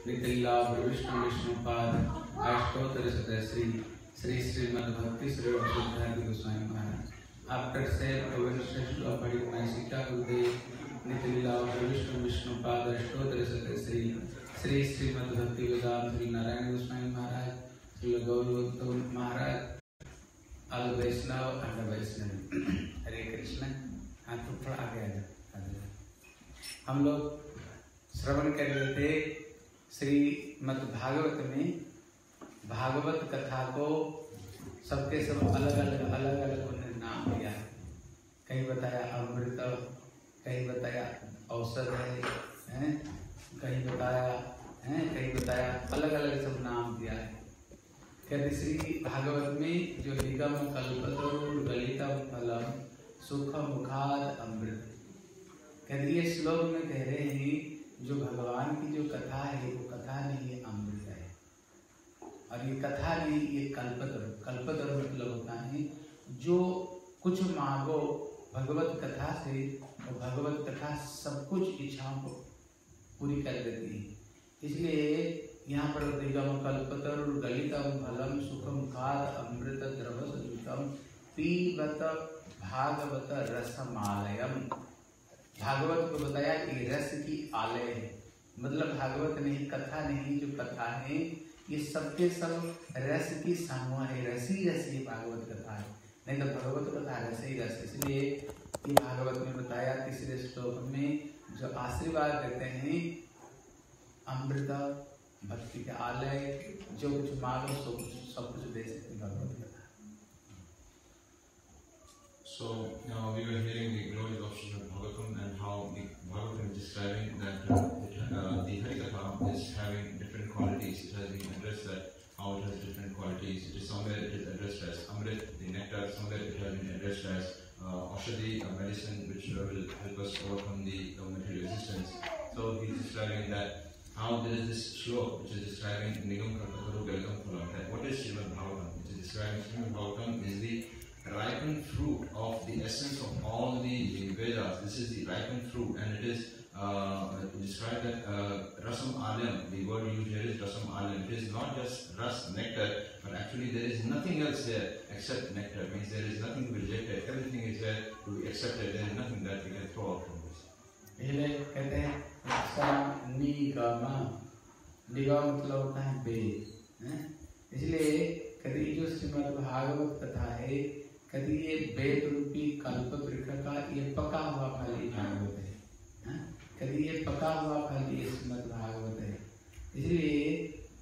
नितिला Vishnu Vishnupad अष्टोत्तर Shri Shri श्रीमद्भक्ति Shri Goswami Maharaj. After saying the veneration of Parikmashika Gurudev, Nitilila Vishnu Vishnupada Ashtotara Sri Sri Srimad Bhakti Vedanta Sri Narayana Goswami Maharaj, Sri Gaurav Maharaj, All Vaishnava and Vaishnava। हरे कृष्ण। हाँ तो थोड़ा आगे आ जाओ। हम लोग श्रवण कर रहे थे श्रीमद् भागवत में भागवत कथा को सबके सब अलग अलग उन्होंने नाम दिया है। कहीं बताया अमृत, कहीं बताया औषध है, कहीं बताया अलग अलग सब नाम दिया है। कहते श्री भागवत में जो निगम कल्पतरु गलितम फलम सुख मुखाद अमृत, कहते ये श्लोक में कह रहे हैं जो भगवान की जो कथा है वो कथा नहीं है, अमृत है। और ये कथा नहीं, ये कल्पतरु मतलब होता है जो कुछ मांगो भगवत कथा से, और भगवत कथा सब कुछ इच्छाओं को पूरी कर देती है। इसलिए यहाँ पर निगम कल्पतरु गलितम फलम सुखम खाद अमृत द्रवस जुतम पीबत भागवत रसमालयम। भागवत को बताया कि रस की आलय है, मतलब भागवत नहीं, कथा नहीं, जो कथा है ये सबके सब रस की समूह है, रसी रसी भागवत कथा है। नहीं तो भगवत कथा रस ही रस। इसलिए ये भागवत में बताया तीसरे श्लोक में जो आशीर्वाद देते हैं अमृत भक्ति के आलय, जो कुछ मांगो सब कुछ दे सकते भगवत कथा। So we were hearing the glories of Srimad Bhagavatam and how the Bhagavatam is describing that the Harikatha is having different qualities. It has been addressed that how it has different qualities. It is somewhere it is addressed as Amrit, the nectar. Somewhere it has been addressed as Aushadhi, a medicine which will help us overcome the material resistance. So he is describing that how there is this shlok which is describing Nigam Kalpataru Galitam Phalam. That what is Srimad Bhagavatam? Which is describing Srimad Bhagavatam is the ripened fruit of the essence of all the Vedas. This is the ripened fruit, and it is described that rasam alyam, the word used here is rasam alyam. It is not just ras, nectar, but actually there is nothing else there except nectar. It means there is nothing to be rejected. Everything is there to be accepted. There is nothing that we can throw out from this. पहले कहते हैं निगम मतलब होता है वेद, इसलिए कहते जो श्रीमद् भागवत कथा है, कहते ये वेद रूपी कल्प वृक्ष का ये पका हुआ फल ये भागवत है। कहते ये पका हुआ फल ये श्रीमद् भागवत है। इसलिए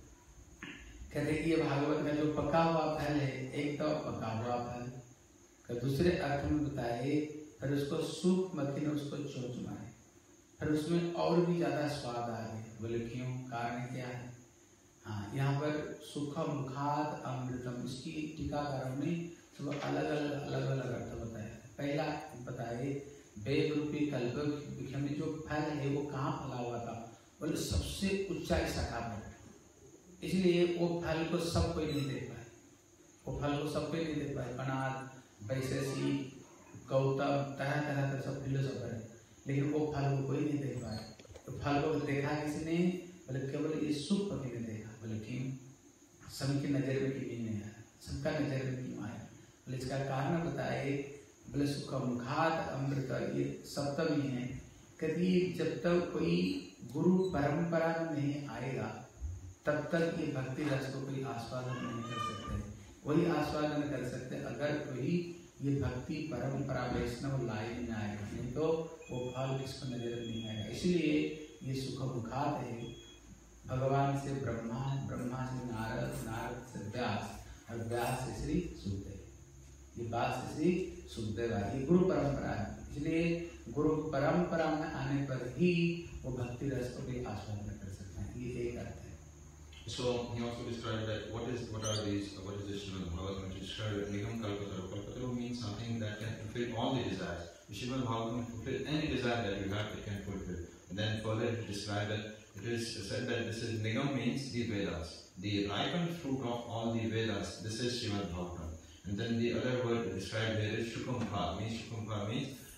कहते ये भागवत का जो पका हुआ फल है, एक तो पका हुआ फल का दूसरे अर्थ में बताए, फिर उसको सूप मथी ने उसको चोंच मारे, फिर उसमें और भी ज्यादा स्वाद आ गया। बोले क्यों, कारण क्या है? हाँ, यहाँ पर सुख मुखाद अमृतम, इसकी टीकाकारों ने सब अलग अलग अर्थ बताया। पहला बताए वेद रूपी कल्प वृक्ष में जो फल है वो कहाँ फला हुआ था? बोले सबसे ऊंचाई शाखा पर। इसलिए वो फल को सब कोई नहीं देख पाए, वो फल को सब कोई नहीं देख पाए। कणाद, वैशेषी, गौतम, तरह तरह का सब फिलोसोफर है, लेकिन वो फल को कोई नहीं देख पाए। तो फल को देखा किसने? बोले केवल ये सुख पति ने देखा। बोले क्यों? सबकी नजर में क्यों नहीं आया, सबका नजर में क्यों आया? बोले इसका कारण बताए। बोले सुख मुखाद अमृत, ये सप्तमी है। कभी जब तक कोई गुरु परंपरा में नहीं आएगा तब तक ये भक्ति रस को कोई आस्वादन नहीं कर सकते। वही आस्वादन कर सकते अगर कोई ये भक्ति परंपरा वैष्णव लाइन में आएगा, नहीं तो वो फल किसको नजर नहीं आएगा। इसलिए ये सुख मुखाद है। भगवान से ब्रह्मा, ब्रह्मा से नारद, नारद से व्यास, और व्यास से श्री सुखदेव, ये बात से श्री सुखदेव है। ये गुरु परंपरा है। इसलिए गुरु परंपरा में आने पर ही वो भक्ति रस को भी आस्वादन कर सकते हैं। ये एक अर्थ है। So he also described that what is this Srimad Bhagavatam, which is described as Nigam Kalpataru. Kalpataru means something that can fulfill all the desires. The Srimad Bhagavatam can fulfill any desire that you have, it can fulfill. And then further it described that it is said that this is Nigam means the Vedas, the ripened fruit of all the Vedas. This is Srimad Bhagavatam. And then the other word described here is Shukumpa, means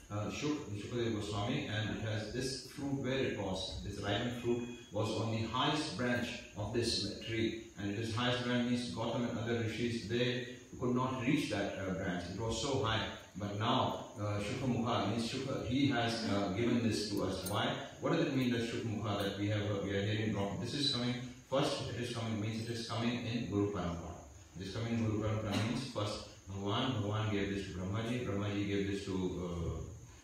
Shukadeva Goswami, and it has this fruit where it was. This ripened fruit was on the highest branch of this tree, and it is highest branch means Gautam and other rishis, they could not reach that branch. It was so high. But now Shukhamukha means he has given this to us. Why? What does it mean that Shukhamukha that we are hearing from? This is coming first. It is coming means it is coming in Guru Parampara. It is coming in Guru Parampara means first Bhagavan gave this to Brahmaji gave this to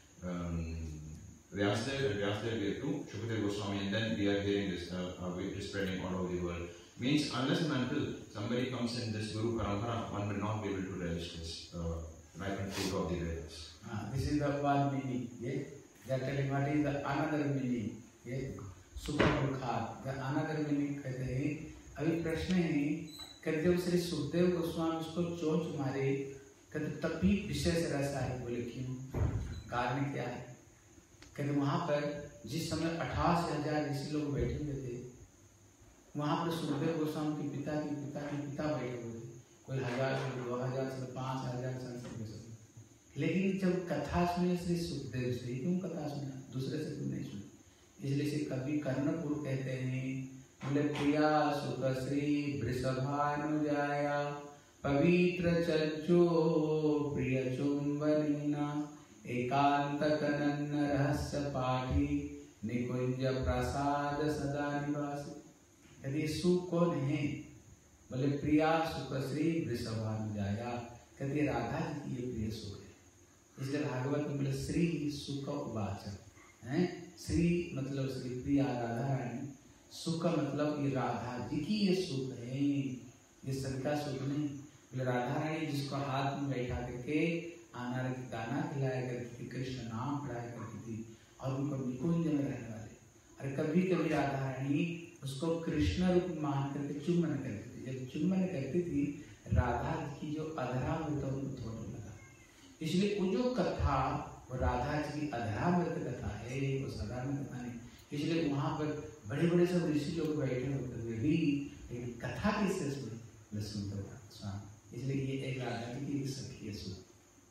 Vyasdev, and Vyasdev gave to Shukadeva Goswami, and then we are hearing this, it is spreading all over the world. Means unless and until somebody comes in this Guru Parampara, one will not be able to relish this ripened fruit of the Vedas. This is the one meaning. Yeah? They are telling what is the another meaning. Yeah? Supramukha. The another meaning कहते हैं. अभी प्रश्न है कि जब श्री सुखदेव गोस्वामी उसको चोंच मारे कहते तब भी विशेष रस है. बोले क्यों? कारण क्या है? कहते वहाँ पर जिस समय 88,000 ऋषि लोग बैठे हुए थे, वहाँ पर सुखदेव गोस्वामी के पिता बैठे हुए थे. कोई 1000 से 2000 से 5000 संस्कृत में सुने. लेकिन जब कथा सुने श्री सुखदेव से, क्यों कथा सुना? दूसरे से क्यों नहीं सुनी? इसलिए से कवि कर्णपुर कहते हैं, बोले प्रिया सुख श्री वृषभानुजाया पवित्र चर्चो प्रिय चुंबनीना एकांत कनन रहस्य पाठी निकुंज प्रसाद सदा निवासी. यदि सुख कौन है? बोले प्रिया सुख श्री वृषभानुजाया. कहते राधा जी की ये प्रिय सुख है. इसलिए भागवत में बोले श्री सुख उवाच है. श्री मतलब श्री प्रिया राधा रानी, सुख मतलब ये राधा जी की ये सुख है, ये सबका सुख नहीं. बोले राधा रानी जिसको हाथ में बैठा करके अनार की दाना खिलाया करती थी, कृष्ण नाम पढ़ाया करती थी, और उनको निकुंज में रहने वाले. और कभी कभी राधा रानी उसको कृष्ण रूप मान करके चुम्बन करती थी. जब चुम्बन करती थी, राधा की जो अधरामृत उनको थोड़ा लगा. इसलिए वो जो कथा वो राधा जी की अधरामृत कथा है, वो साधारण कथा नहीं. इसलिए वहाँ पर बड़े बड़े सब ऋषि लोग बैठे होते हुए भी लेकिन कथा कैसे सुनी? सुनते स्वामी. इसलिए ये एक राधा जी की सखी है सुख.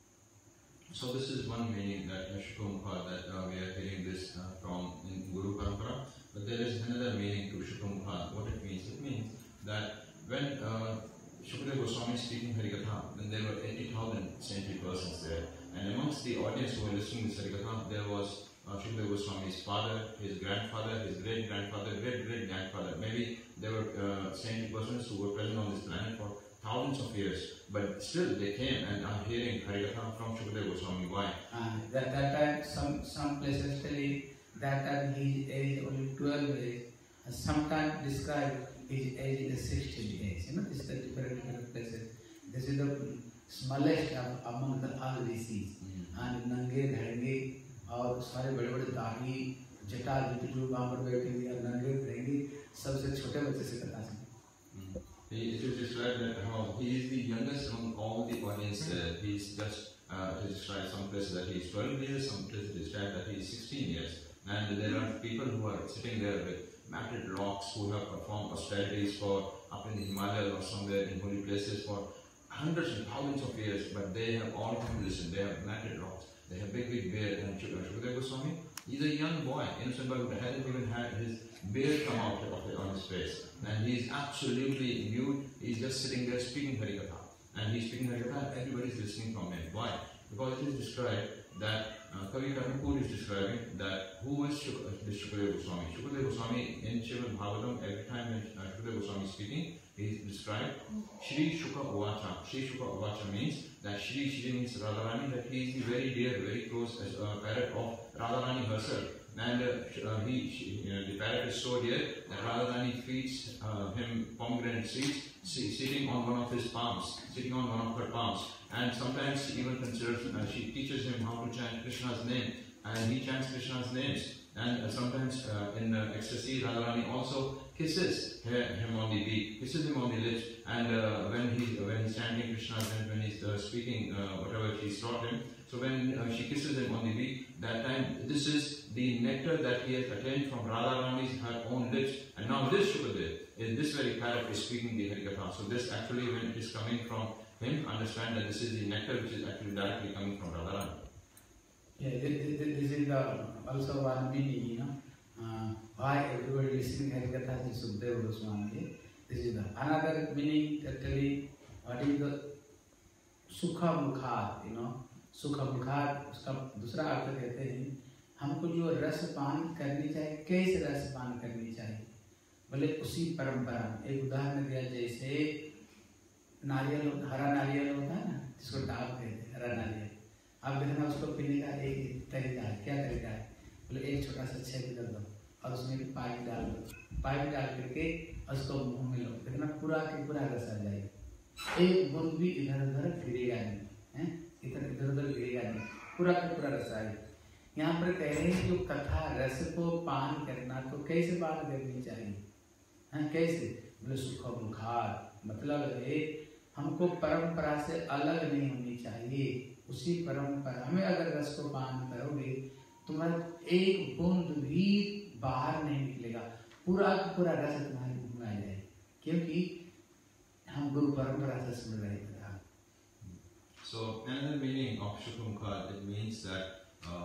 So this is one meaning that Shukhamukha that we are hearing this from in Guru Parampara. But there is another meaning to Shukhamukha. What it means? It means that when Shukadeva Goswami is speaking Harikatha, then there were 80,000 saintly persons there. And amongst the audience who were listening to this Harikatha, there was Shukadeva Goswami's father, his grandfather, his great-grandfather, great-great-grandfather. Maybe there were saintly persons who were present on this planet for thousands of years, but still they came and are hearing Harikatha from Shukadeva Goswami. Why? That time some places tell it that time his age only 12 age, and sometimes describe his age in 16 age. You know, this is the different places. This is the smallest among the all rishis. And नंगे धड़ंगे और सारे बड़े बड़े दाढ़ी जटा जो वहाँ पर बैठे हुए नंगे धड़ंगे सबसे छोटे बच्चे से कथा सुने. It is described that how he is the youngest among all the audience there. He's just described some places that he is 12 years, some places described that he is 16 years. And there are people who are sitting there with matted locks who have performed austerities for up in the Himalayas or somewhere in holy places for hundreds and thousands of years, but they have all come to listen. They have matted locks, they have big beard. And Shukadeva Goswami, he's a young boy, innocent boy who hasn't even had his beard come out on his face. And he is absolutely nude. He's just sitting there speaking Harikatha. And he's speaking Harikatha and everybody is listening from him. Why? Because it is described that Kavi Karnapur is describing that who is Shukadeva Goswami. Shukadeva Goswami in Srimad Bhagavatam, every time when Shukadeva Goswami is speaking, he is described Shri Shuka Uvacha. Shri Shuka Uvacha means that Shri means Radharani, that he is the very dear, very close parrot of Radharani herself. And the parrot is so dear that Radharani feeds him pomegranate seeds, sitting on one of his palms, sitting on one of her palms. And sometimes she even considers, she teaches him how to chant Krishna's name, and he chants Krishna's names. And sometimes in ecstasy, Radharani also kisses him on the beak, kisses him on the lips. And when he's chanting Krishna's name, when he's speaking whatever she's taught him, so when she kisses him on the beak, that time this is the nectar that he has attained from Radharani's her own lips. And now this Shukadev, this very parrot is speaking the Harikatha. So this actually, when it is coming from him, understand that this is the nectar which is actually directly coming from Radharani. Yeah, this is also one meaning, you know, why everybody listening Harikatha is Sukadeva Goswami. This is another meaning actually. What is the Sukha Mukha, you know, Sukha Mukha, उसका दूसरा अर्थ कहते हैं हमको जो रस पान करनी चाहिए, कैसे रस पान करनी चाहिए, बोले उसी परंपरा। एक उदाहरण दिया, जैसे नारियल, हरा नारियल होता है ना, जिसको डाल कहते हैं, हरा नारियल। आप देखना उसको पीने का एक तरीका है, क्या तरीका है, बोले एक छोटा सा छेद कर दो और उसमें पाइप डाल दो, पाइप डाल करके उसको मुंह में लो, देखना पूरा के पूरा रस आ जाएगा, एक बूंद भी इधर उधर गिरेगा नहीं, है इधर उधर गिरेगा नहीं, पूरा का पूरा रस आएगा। यहाँ पर कह रहे हैं जो कथा रस को पान करना, तो कैसे पान करनी चाहिए, है कैसे, बोले सुख मुखार, मतलब है हमको परंपरा से अलग नहीं होनी चाहिए, उसी परंपरा में अगर रस को पान करोगे तुम्हारा एक बूंद भी बाहर नहीं निकलेगा, पूरा पूरा रस तुम्हारे मुंह में आ जाए, क्योंकि हम गुरु परंपरा से सुन रहे थे। So another meaning of Shukhamkar, it means that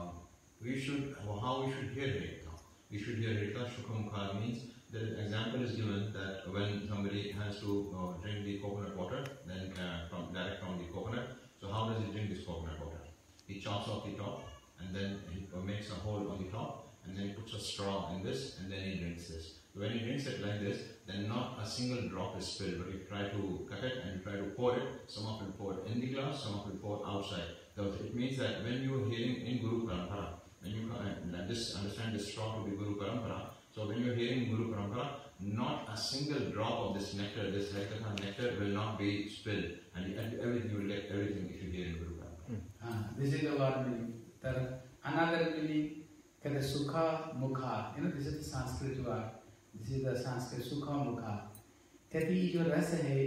we should, how we should hear Harikatha. We should hear Harikatha. Shukhamkar means that an example is given that when somebody has to drink the coconut water, then direct from the coconut. So how does he drink this coconut water? He chops off the top and then he makes a hole on the top and then he puts a straw in this and then he drinks this. So when he drinks it like this, then not a single drop is spilled, but you try to cut it and you try to pour it. Some of it pour in the glass, some of it pour outside. So it means that when you are hearing in Guru Parampara, when you understand this straw to be Guru Parampara, so when you are hearing Guru Parampara, not a single drop of this nectar, this Harikatha nectar will not be spilled, and everything you will get everything if you hear in Guru Parampara. This is the word meaning. Another meaning, Sukha Mukha. You know, this is the Sanskrit word. This is the Sanskrit Sukha Mukha. कहती ये जो रस है,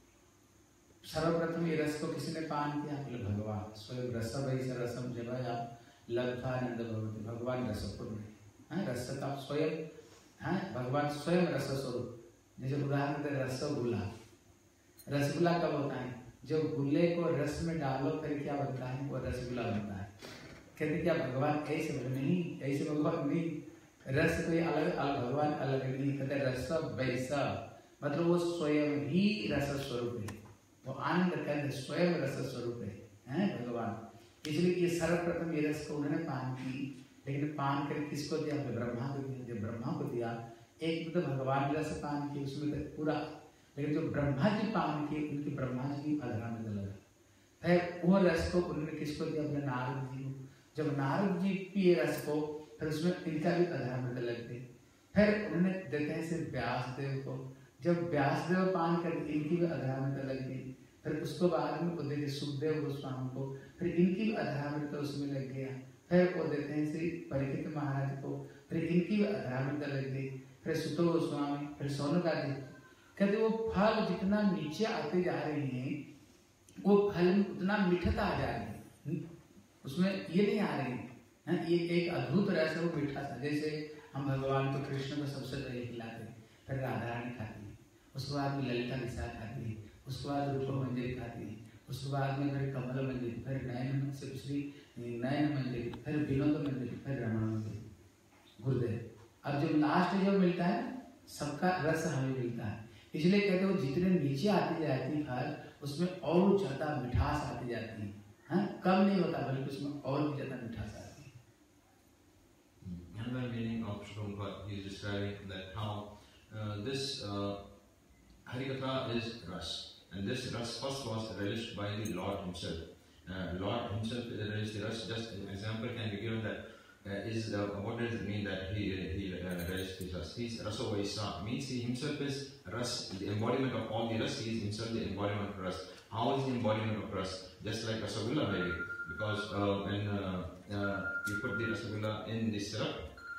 सर्वप्रथम ये रस को किसी ने पान किया, बोले भगवान स्वयं रस वैसा रसम जगया लब्धानंद भवति, भगवान रसपूर्ण है, रस का स्वयं है, भगवान स्वयं रस स्वरूप। जैसे उदाहरण दे रसगुल्ला, रसगुल्ला कब होता है, जब गुल्ले को रस में डालो फिर क्या बनता है, वो रसगुल्ला बनता है। कहते क्या भगवान ऐसे बोले, नहीं ऐसे भगवान नहीं, रस कोई अलग अलग, भगवान अलग नहीं, कहते रस वैसा, मतलब वो स्वयं ही रस स्वरूप है, वो आनंद कहते स्वयं रस स्वरूप है भगवान। इसलिए ये सर्वप्रथम ये रस को उन्होंने पान की, लेकिन पान कर किसको दिया, ब्रह्मा को दिया। जब ब्रह्मा को दिया, एक तो भगवान रस पान की उसमें तो पूरा, लेकिन जो ब्रह्मा जी पान की उनकी ब्रह्मा जी की अधरा में लगा, फिर वो रस को उन्होंने किसको दिया, अपने नारद जी को। जब नारद जी पिए रस को, फिर उसमें इनका भी अधरा में लग गए, फिर उन्होंने देते हैं सिर्फ व्यासदेव को। जब व्यासदेव पान कर इनकी भी अधरा में लग गई, फिर उसको बाद में वो देते सुखदेव गोस्वामी को, फिर इनकी भी अधरा में तो उसमें लग गया, फिर वो देते हैं श्री परीक्षित महाराज को, फिर इनकी भी अधरा में लग गई, फिर सुतो गोस्वामी, फिर सोनका जी। कहते वो फल जितना नीचे आते जा रहे हैं, वो फल उतना मीठता आ जा रही है, उसमें ये नहीं आ रही है, ये एक अद्भुत रस है वो मीठा सा। जैसे हम भगवान को कृष्ण को सबसे पहले खिलाते हैं, फिर राधा रानी खाती है, उसके बाद में ललिता निषाद खाती है, उसके बाद रूप मंजरी खाती है, उसके बाद में फिर कमल मंजरी, फिर नयन से दूसरी नयन मंजरी, फिर विनोद मंजरी, फिर रमण मंजरी, गुरुदेव। अब जो लास्ट जो मिलता है सबका रस हमें मिलता है, इसलिए कहते हो जितने नीचे आती जाती है फल, उसमें और ज्यादा मिठास आती जाती है, कम नहीं होता बल्कि उसमें और भी ज्यादा मिठास आती है। Another meaning of Shukhamkar, he is describing that how this Harikatha is ras, and this ras first was relished by the Lord himself. Lord himself relished the ras. Just an example can be given that what does it mean that he relished the ras? He is raso vaisa, means he himself is ras, the embodiment of all the ras. He is himself the embodiment of ras. How is the embodiment of ras? Just like Rasagulla maybe, because when you put the Rasagulla in the syrup,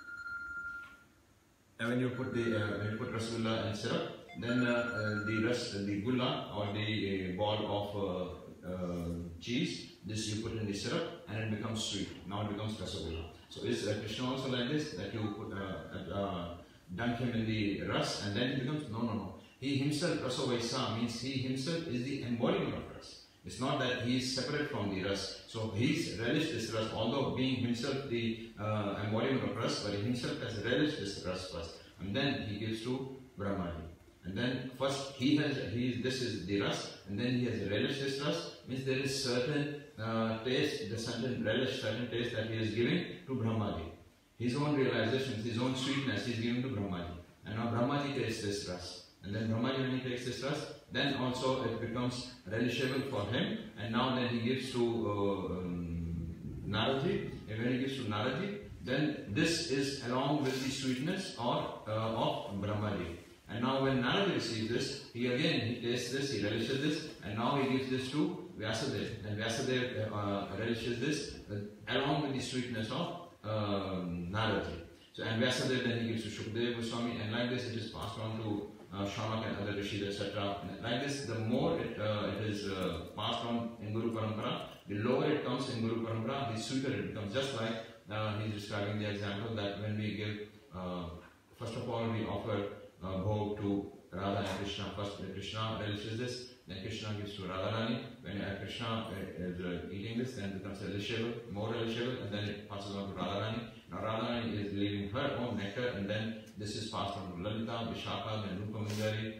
and when you put Rasagulla in syrup, then the gulla or the ball of cheese, this you put in the syrup and it becomes sweet. Now it becomes Rasagulla. So is Krishna also like this, that you put dunk him in the ras and then it becomes? No. He himself, Raso Vaisa, means he himself is the embodiment of ras. It's not that he is separate from the ras. So he's relished this ras, although being himself the embodiment of ras, but he himself has relished this ras first, and then he gives to Brahmaji. And then first this is the ras, and then he has relished this ras. Means there is certain taste, the certain relish, certain taste that he is giving to Brahmaji. His own realizations, his own sweetness, he is giving to Brahmaji. And now Brahmaji takes this ras. And then Brahmaji, when he takes this ras, then also it becomes relishable for him. And now then he gives to Naradji. And when he gives to Naradji, then this is along with the sweetness of Brahmaji. And now when Narada receives this, he tastes this, he relishes this, and now he gives this to Vyasadeva. And Vyasadeva relishes this along with the sweetness of Naradji. So, and Vyasadeva then he gives to Shukadeva Goswami, and like this it is passed on to Shamak and other rishis, etc. Like this, the more it is passed on in Guru Parampara, the lower it comes in Guru Parampara, the sweeter it becomes. Just like he is describing the example that when we give, first of all we offer bhog to Radha and Krishna. First Krishna relishes this, then Krishna gives to Radharani. When Krishna is eating this, then it becomes relishable, more relishable, and then it passes on to Radharani. Now Radharani is leaving her own nectar, and then this is passed on to Lalita, Vishaka, then Rupa Manjari,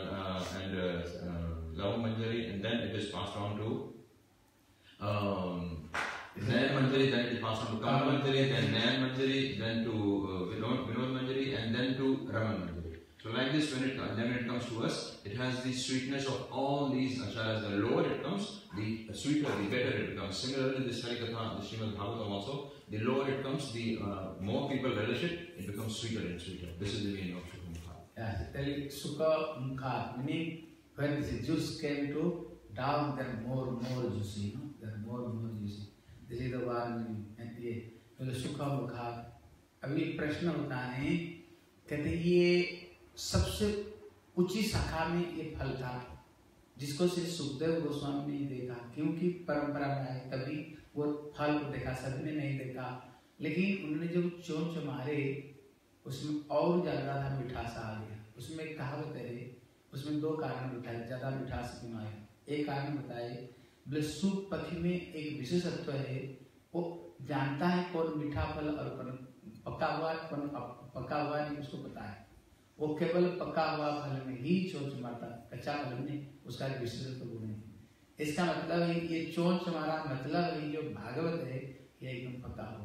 and Lava Manjari, and then it is passed on to Nayan Manjari, then it is passed on to Kamal Manjari, then Nayan Manjari, then to Vinod Manjari, and then to Raman Manjari. So like this, when it comes to us, it has the sweetness of all these acharyas. The lower it comes, the sweeter, the better it becomes. Similarly, this Harikatha, the Srimad Bhagavatam also, the lower it comes, the more people relish it, it becomes sweeter and sweeter. This is the meaning of Sukha Mukha. Yes, telling Sukha Mukha, meaning when the juice came to down, then more juicy, no? Then more juicy. This is the one meaning. And the Sukha Mukha. अभी प्रश्न होता है, कहते ये सबसे ऊंची शाखा में ये फल था जिसको श्री सुखदेव गोस्वामी ने देखा, क्योंकि परंपरा में आए तभी वो फल को देखा, सभी ने नहीं देखा। लेकिन उन्होंने जब चोंच मारे उसमें और ज्यादा था, मिठास आ गया। उसमें एक कहावत है, उसमें दो कारण बताए ज्यादा मिठास क्यों आया। एक कारण बताए, बोले सूप पथी में एक विशेषत्व है, वो जानता है कौन मीठा फल और कौन पका हुआ नहीं, उसको पता है। वो केवल पका हुआ फल में ही चोंच मारता, कच्चा फल में उसका विशेषत्व गुण है। इसका मतलब है ये चोंच मारा मतलब है जो भागवत है ये एकदम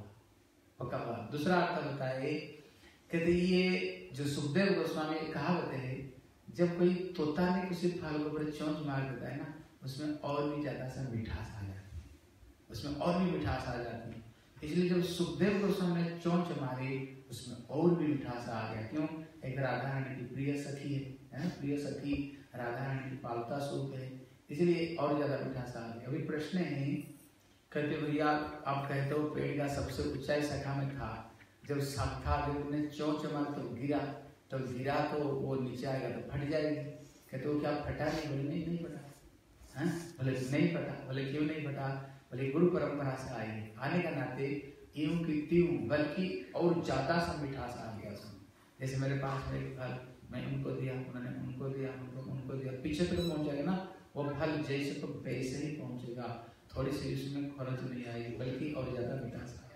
पका हुआ। दूसरा अर्थ बताए, कहते ये जो सुखदेव गोस्वामी कहावत है, जब कोई तोता ने किसी फल को बड़े चोंच मार देता है ना, उसमें और भी ज्यादा सा मिठास आ जाती है, उसमें और भी मिठास आ जाती है। इसलिए जब सुखदेव गोस्वामी ने चोंच मारी उसमें और भी मिठास आ गया। क्यों? एक राधा रानी की प्रिय सखी है, प्रिय सखी राधा रानी की पालता सूप है, इसलिए और ज्यादा मिठास आ गया। अभी प्रश्न है, कहते भैया आप कहते हो पेड़ का सबसे ऊंचाई शाखा में था, जब शाखा जब उन्हें चोंच मार तो गिरा तो वो नीचे आएगा तो फट जाएगी। कहते हो क्या फटा नहीं? बोले नहीं फटा। बोले नहीं फटा। बोले क्यों नहीं फटा? बोले गुरु परंपरा से आएगी, आने का नाते यूं की त्यों बल्कि और ज्यादा सा मिठास आ गया उसमें। जैसे मेरे पास में एक फल, मैं उनको दिया, उन्होंने उनको दिया, पीछे तक पहुंचेगा ना वो फल जैसे तो वैसे ही पहुंचेगा, थोड़ी सी उसमें खर्च नहीं आएगी बल्कि और ज्यादा मिठास आएगा।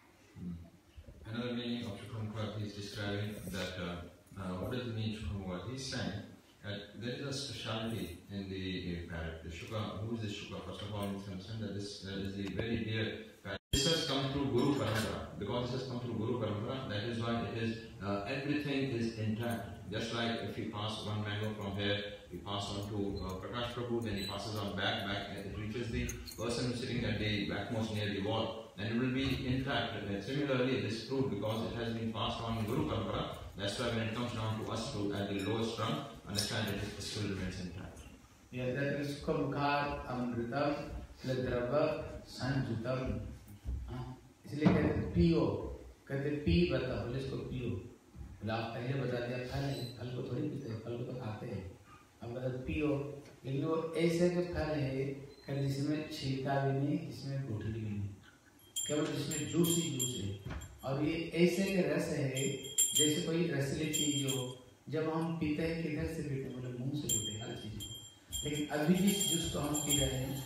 Another meaning of Shukhamukha is describing that what does it mean Shukhamukha? He's saying that there is a speciality in the parrot. The Shukha, who is this Shukha? First of all, you can understand that this is the very dear parrot. This has come through Guru Parampara. Because this has come through Guru Parampara, that is why it is everything is intact. Just like if you pass one mango from here, we pass on to Prakash Prabhu, then he passes on back, it reaches the person who is sitting at the backmost near the wall, and it will be intact. And similarly, this fruit, because it has been passed on in Guru Parampara, that's why when it comes down to us at the lowest rung, understand that it still remains intact. Yeah, that is Sukhamukha Amritam Ladrava Sanjutam. इसलिए कहते पियो, कहते P बता, बोले इसको पियो। बोले आप पहले बता दिया फल है, फल को थोड़ी पीते हैं, फल को तो खाते हैं। अब बता पियो, लेकिन वो ऐसे के फल है कि जिसमें छिलका भी नहीं, जिसमें गुठली भी नहीं, केवल जिसमें जूस है। और ये ऐसे के रस है जैसे कोई रसीली चीज हो, जब हम पीते हैं किधर से पीते हैं? बोले मुंह से पीते हैं हर चीज को। लेकिन अभी जिस जूस को हम पी रहे हैं,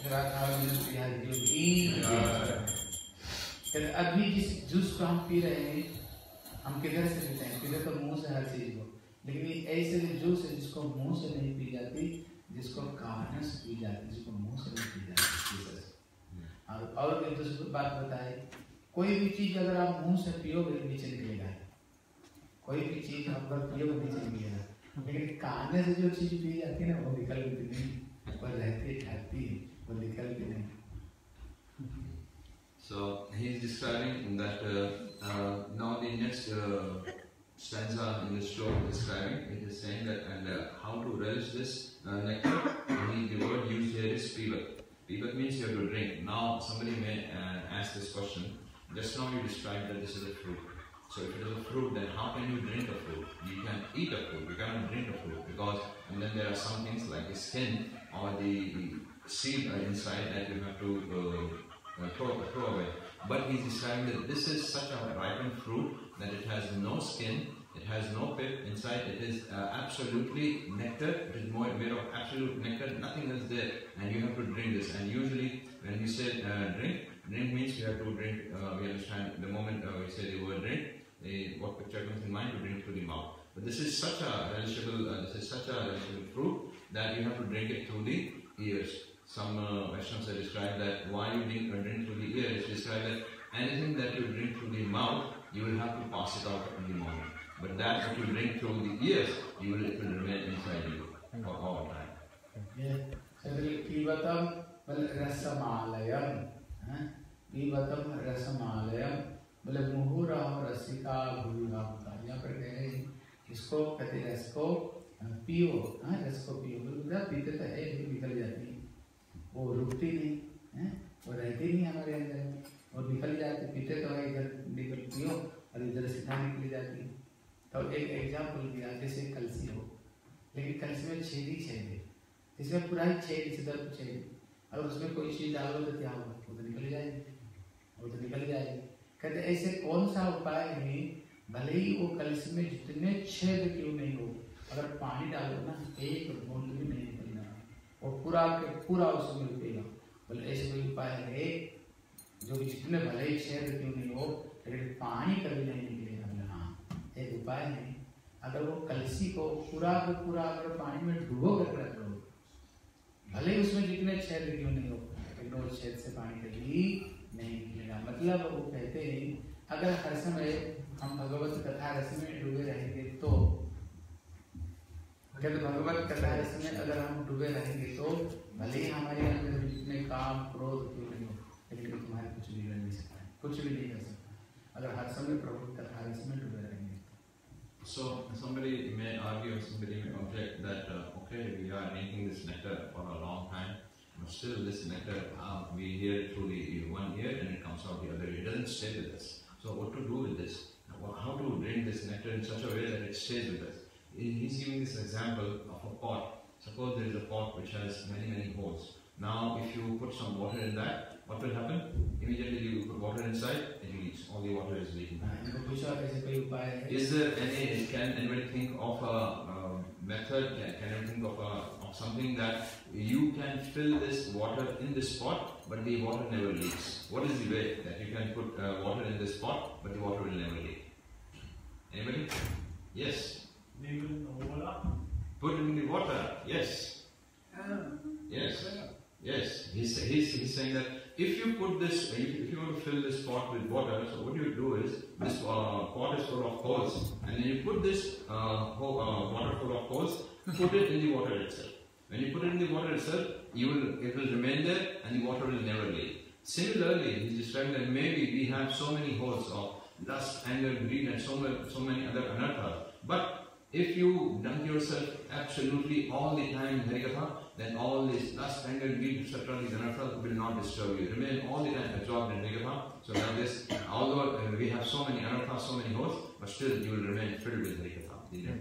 अभी जिस जूस को हम पी रहे हैं, हम किधर से पीते हैं? पीते तो मुंह से हर चीज को, लेकिन ये ऐसे जूस है जिसको मुंह से नहीं पी जाती, जिसको कान से पी जाती, जिसको मुंह से नहीं पी जाती। और एक दूसरी बात बताए, कोई भी चीज अगर आप मुंह से पियोगे नीचे निकलेगा, कोई भी चीज आप अगर पियोगे नीचे निकलेगा, लेकिन कान से जो चीज पी जाती है ना वो निकलती नहीं, वो रहती ठहरती है, वो निकलती नहीं। So he is describing that now the next stanza in the stroke describing, it is saying that and how to relish this nectar. The word used here is pibat. Pibat means you have to drink. Now somebody may ask this question. Just now you described that this is a fruit. So if it is a fruit, then how can you drink a fruit? You can eat a fruit. You cannot drink a fruit because, and then there are some things like the skin or the seed inside that you have to throw away. But he is describing that this is such a ripened fruit that it has no skin, it has no pith inside, it is absolutely nectar, it is made of absolute nectar, nothing else there, and you have to drink this. And usually when we say drink means you have to drink, we understand the moment we say the word drink, what picture comes in mind? To drink through the mouth. But this is such a relishable fruit that you have to drink it through the ears. Some Vaishnavas have described that why you drink through the ear is described that anything that you drink through the mouth, you will have to pass it out in the morning. But that what you drink through the ears, it will remain inside you for all time. Pivatam rasamalayam. Pivatam rasamalayam. बोले मुहुरा रसिका भूरा होता। यहाँ पर कह रहे हैं इसको कहते हैं रस को पियो, रस को पियो। बोले पीते तो है निकल जाती है, वो रुकती नहीं है, वो रहती नहीं हमारे अंदर, और निकल जाती, पीते तो है इधर निकल पियो और इधर सीधा निकल जाती है। तो एक एग्जाम्पल दिया, जैसे कलसी हो, लेकिन कलसी में छेद ही छेद है, इसमें पूरा ही छेद, इस तरफ छेद, और उसमें कोई चीज डालो तो क्या होगा? वो तो निकल जाएगी, वो तो निकल जाएगी। कहते ऐसे कौन सा उपाय है, भले ही वो कलसी में जितने छेद क्यों नहीं हो, अगर पानी डालो ना एक बूंद भी नहीं निकलना, वो पूरा के पूरा उसमें रुकेगा। बोले ऐसे कोई उपाय है जो जितने भले ही छेद क्यों नहीं हो, लेकिन पानी कभी नहीं निकलेगा? बोले हाँ, एक उपाय है। अगर वो कलसी को पूरा के पूरा अगर पानी में डुबो कर रख लो, भले ही उसमें जितने छेद क्यों नहीं हो, लेकिन वो छेद से पानी कभी नहीं निकलेगा। मतलब वो कहते हैं अगर हर समय हम भगवत कथा रस में डूबे रहेंगे तो, कहते भगवत कथा रस में अगर हम डूबे रहेंगे तो भले ही हमारे अंदर जितने काम क्रोध क्यों नहीं हो, लेकिन तुम्हारे कुछ भी कर नहीं सकता है, कुछ भी नहीं कर सकता अगर हर समय प्रभु कथा रस में डूबे रहेंगे। So somebody may argue or somebody may object that okay, we are drinking this nectar for a long time, but still this nectar we hear it through the one ear and it comes out the other ear. It doesn't stay with us. So what to do with this? How to drink this nectar in such a way that it stays with us? He's giving this example of a pot. Suppose there is a pot which has many holes. Now if you put some water in that, what will happen? Immediately you put water inside, it leaks. All the water is leaking. Is there any? Can anybody think of a method? Can you think of something that you can fill this water in this pot, but the water never leaks? What is the way that you can put water in this pot, but the water will never leak? Anybody? Yes. Put it in the water. Put it in the water. Yes. Yes. Yes. He's saying that if you put this, if you want to fill this pot with water, so what you do is this pot is full of holes, and then you put this water full of holes, put it in the water itself. When you put it in the water itself, it will remain there, and the water will never leak. Similarly, he's describing that maybe we have so many holes of lust, anger, greed, and so many other anarthas, but if you dunk yourself absolutely all the time in Harikatha, then all this lust, anger, greed, etc., these anarthas will not disturb you. Remain all the time absorbed in Harikatha. So like this, although we have so many anarthas, so many holes, but still you will remain filled with Harikatha.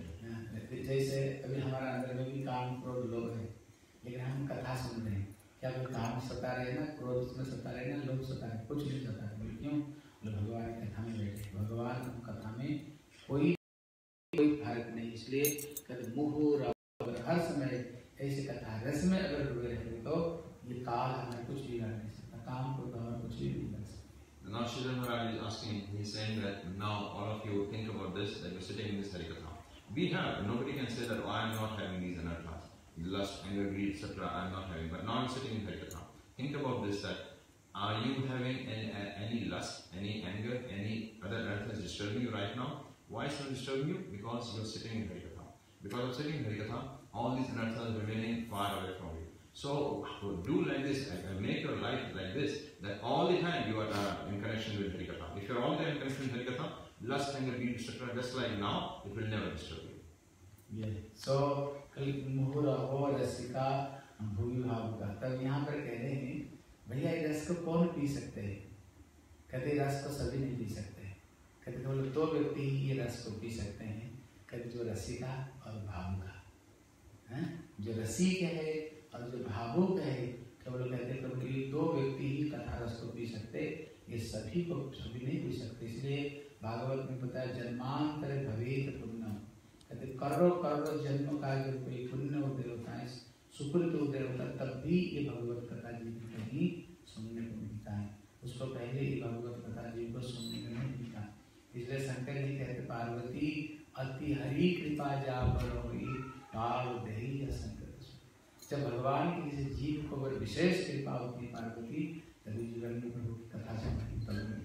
जैसे अभी हमारा अंदर में भी काम क्रोध लोभ है, लेकिन हम कथा सुन रहे हैं, क्या कोई काम सता रहे ना, क्रोध उसमें सता रहे ना, लोभ सता रहे, कुछ नहीं सता रहे। क्यों? भगवान की कथा में बैठे, भगवान कथा में कोई फर्क नहीं, इसलिए कहते मुहुर हर समय ऐसी कथा रस में अगर डूबे रहेंगे तो ये काल हमें कुछ भी कर नहीं सकता, काम को तो हमें कुछ भी नहीं कर सकता। Now Sridhar Maharaj is asking, he is saying that now all of you think about this, that you are sitting in this Harikatha. We have, nobody can say that, oh, I am not having these anarthas, lust, anger, greed, etc. I am not having, but now I am sitting in Harikatha. Think about this, that are you having any lust, any anger, any other anarthas disturbing you right now? Why is it disturbing you? Because you are sitting in Harikatha. Because of sitting in Harikatha, all these anarthas are remaining far away from you. So do like this, make your life like this, that all the time you are in connection with Harikatha. If you are all the time in connection with Harikatha, lust, anger, greed, etc., just like now, it will never disturb you. Yeah. So मुहुरा हो रसिका भूयु भावुका, तब यहाँ पर कह रहे हैं भैया ये रस को कौन पी सकते हैं? कहते रस को सभी नहीं पी सकते, कहते केवल 2 व्यक्ति ही ये रस को पी सकते हैं, कहते जो रसिका और भावुका हैं, जो रसिक है और जो भावुक है, केवल कहते केवल ये 2 व्यक्ति ही कथा रस को पी सकते, ये सभी नहीं पी सकते। इसलिए भागवत में बताया जन्मांतर भवेत पुण्यम, कहते करोड़ों जन्म का जब कोई पुण्य उदय होता है, सुकृत उदय होता है, तब भी ये भगवत कथा जी को कहीं सुनने को मिलता है, उसको पहले ही भगवत कथा जी को सुनने को नहीं मिलता। इसलिए शंकर जी कहते पार्वती अति हरि कृपा जा बड़ोई पाव दही असंकर। जब भगवान की किसी जीव को अगर विशेष कृपा होती है पार्वती, तभी जीवन में प्रभु की कथा सुनने को मिलती है।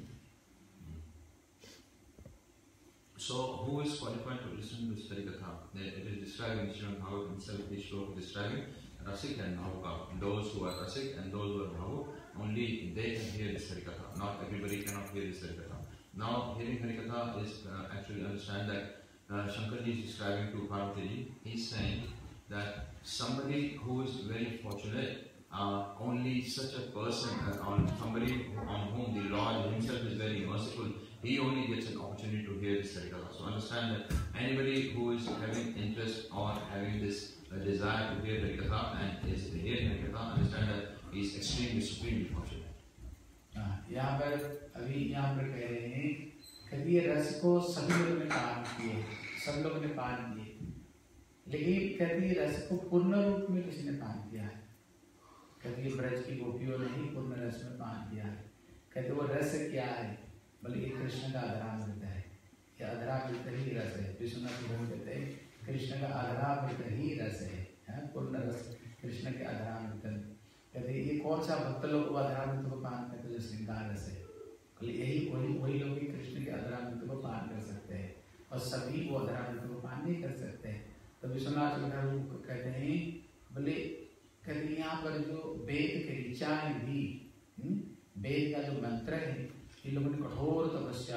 So who is qualified to listen to this Harikatha? It is described in Srimad Bhagavatam himself, this shloka describing Rasik and Bhavuka. Those who are Rasik and those who are Bhavuk, only they can hear this Harikatha. Not everybody cannot hear this Harikatha. Now hearing Harikatha is actually understand that Shankarji is describing to Parvati. He is saying that somebody who is very fortunate, only such a person, somebody on whom the Lord himself is very merciful, he only gets an opportunity to hear this Harikatha. So understand that anybody who is having interest or having this desire to hear Harikatha and is hearing Harikatha, understand that he is supremely fortunate. यहाँ पर कह रहे हैं कभी ये रस को सभी लोगों ने पान किए, सब लोगों ने पान किए, लेकिन कभी ये रस को पूर्ण रूप में किसी ने पान किया है। कभी ब्रज की गोपियों ने ही पूर्ण रस में पान किया है। कहते वो रस क्या है? बोले ये कृष्ण का अधरामृत है, ये अधरामृत ही रस है। विश्वनाथ भगवान कहते हैं कृष्ण का अधरामृत ही रस है, पूर्ण रस कृष्ण के अधरामृत। कहते ये कौन सा भक्त लोग वो अधरामृत को पान करते जो श्रृंगार रस है, यही वही लोग ही कृष्ण के अधरामृत को पान कर सकते हैं, और सभी वो अधरामृत को पान नहीं कर सकते। तो विश्वनाथ भगवान कहते हैं बोले कहते यहाँ पर जो वेद के ऋचाएं भी, वेद का जो मंत्र है, इन लोगों ने कठोर तपस्या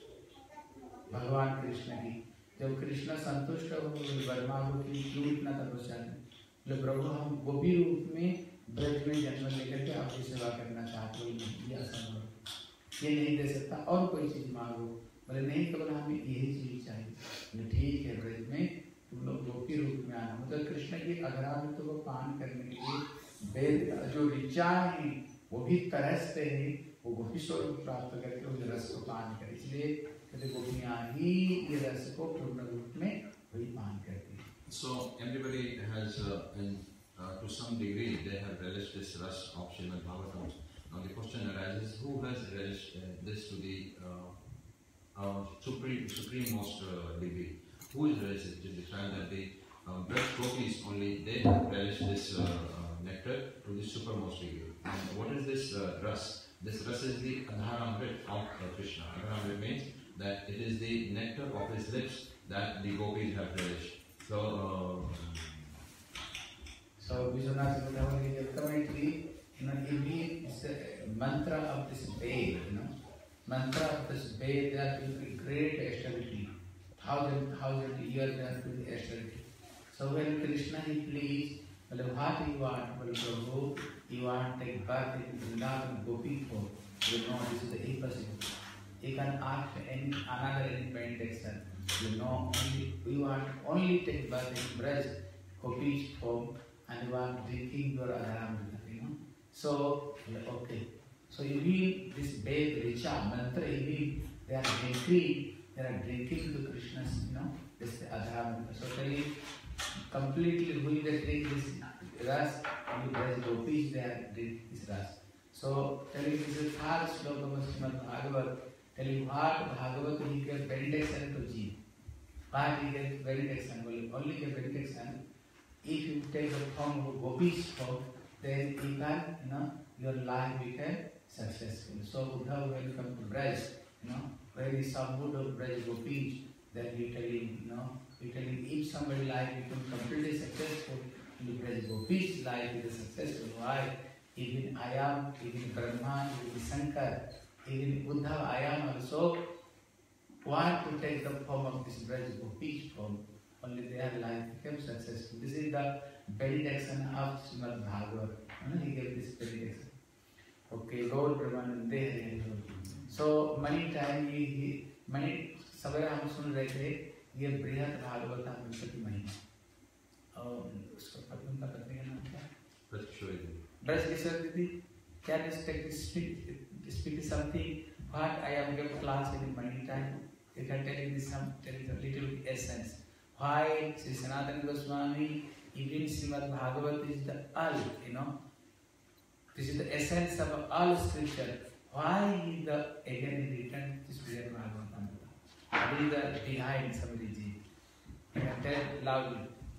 भगवान कृष्ण की। जब कृष्ण संतुष्ट हो वर्मा की क्यों इतना तपस्या की, प्रभु हम गोपी रूप में ब्रज में जन्म लेकर के आपकी सेवा करना चाहते हो, ये असंभव, ये नहीं दे सकता, और कोई चीज मांगो। बोले नहीं, केवल हमें यही चीज चाहिए। बोले ठीक है, ब्रज में तुम लोग गोपी रूप में आना। मतलब कृष्ण की अधरामृत को पान करने के लिए वेद जो ऋचा है वो भी तरसते हैं, वो गोपी स्वरूप प्राप्त करके उस रस को पान करें। इसलिए कहते गोपियां ही ये रस को पूर्ण रूप में वही पान करती है। So everybody has to some degree they have relished this ras of Srimad Bhagavatam. Now the question arises, who has relished this to the supremost degree? Who is relished it? It is described that the Braj gopis only they have relished this nectar to the supermost degree. And what is this ras? This ras is the Adharamrit of Krishna. Adharamrit means that it is the nectar of his lips that the gopis have relished. So Vishwanath ultimately, even mantra of this Ved, mantra of this Ved, that will be great austerity. Thousand years there will be austerity. So when Krishna he pleased, well, what you want? Well, Prabhu, you want to take birth in Vrindavan Gopi folk. You know this is impossible. You can ask another independent action. You know, we want only take birth in Braj Gopi folk, and you are drinking your Adharamrita, So, okay. So you mean this Ved Richa mantra, you mean they are drinking to Krishna's, this Adharamrita. So tell completely who is take this ras, and there is gopis there, this ras. So telling this is third sloka of Srimad Bhagavat, telling what Bhagavat he gave benediction to Jeev. Why he gave benediction? Well, only gave benediction if you take the form of gopis form, then you can, your life become successful. So Buddha, when you come to Braj, when you subwood of Braj gopis, then you telling if somebody life becomes completely successful, in Braj gopis life is successful. Why? Even I am, even Brahma, even Shankar, even Buddha, I am also want to take the form of this Braj gopis form. Only their life became successful. This is the benediction of Srimad Bhagavat. He gave this benediction. Okay, Gaur Brahmanande. So many times many सवेरे हम सुन रहे थे ये बृहद भागवत विंशति महीना और उसका प्रथम का करने का नाम क्या? ब्रज किशोर दीदी, can you speak something? What I am giving class in many times. You can tell me telling a little essence. Why Sri Sanatana Goswami, even Srimad Bhagavat is the all, this is the essence of all scripture. Why he again written this Srimad Bhagavatam? What is the behind Samariji? You can tell loudly.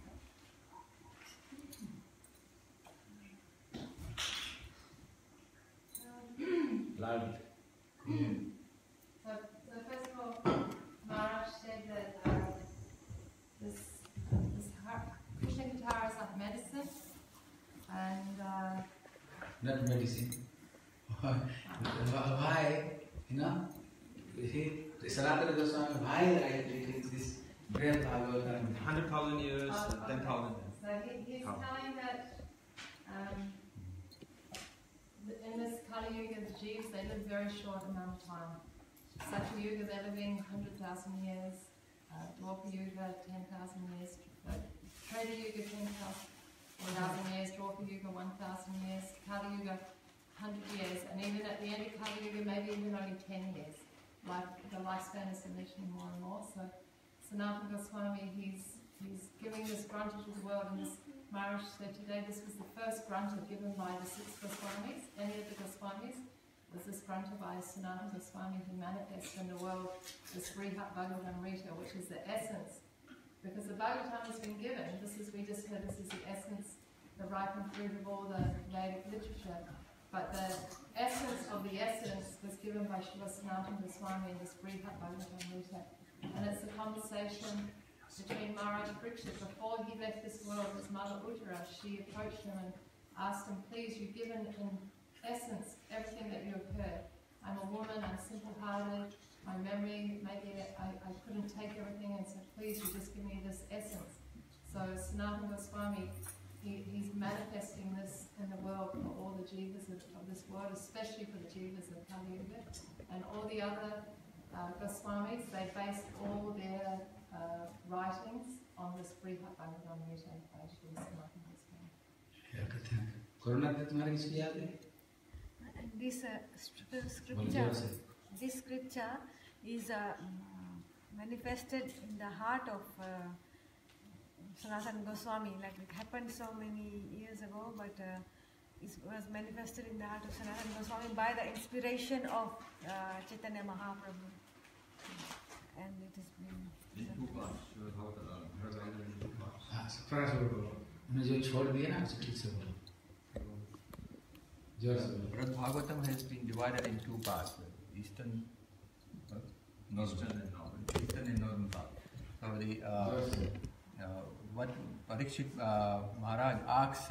Loudly. So first of all, Maharaj said that this Krishna Katha is like medicine, and not medicine. Why? Sanatana Goswami, why I this great Bhagavatam? 100,000 years, 10,000. So he's telling that in this Kali Yuga, the Jeeves, they live very short amount of time. Satya Yuga, they're living 100,000 years. Dwapara Yuga, 10,000 years. Treta Yuga, 10,000 years. Dwapara Yuga, 1,000 years. Kali Yuga, 100 years. And even at the end of Kali Yuga, maybe even only 10 years. Like the lifespan is diminishing more and more. So Sanatana Goswami, he's giving this grunta to the world, and this Maharaj said today this was the first grunta given by the 6 Goswamis. Any of the Goswamis was this grunta by Sanatana Goswami, who manifests in the world this Brihat Bhagavatamrita, which is the essence. Because the Bhagavatam has been given, we just heard this is the essence, the ripened fruit of all the Vedic literature. But the essence of the essence was given by Srila Sanatana Goswami in this Brihat Bhagavatamrita. And it's a conversation between Maharaj Parikshit. Before he left this world, his mother Uttara, she approached him and asked him, please, you've given in essence everything that you have heard. I'm a woman, I'm simple-hearted, my memory, maybe I couldn't take everything, and so please, you just give me this essence. So Sanatana Goswami, he's manifesting this in the world for all the jivas of this world, especially for the jivas of Kali Yuga. And all the other Goswamis, they based all their writings on this Brihat Bhagavatamrita by Srila Sanatana Goswami. Corona में तुम्हारे किसकी याद है? This scripture is manifested in the heart of Sanatana Goswami. Like it happened so many years ago, but it was manifested in the heart of Sanatana Goswami by the inspiration of Chaitanya Mahaprabhu. And it has been In 2 parts. थोड़ा सा बोलो, उन्हें जो छोड़ दिया ना उसको ठीक से बोलो, जोर से बोलो। Brihad Bhagavatam has been divided in 2 parts: eastern, eastern and northern part. So what Parikshit Maharaj asks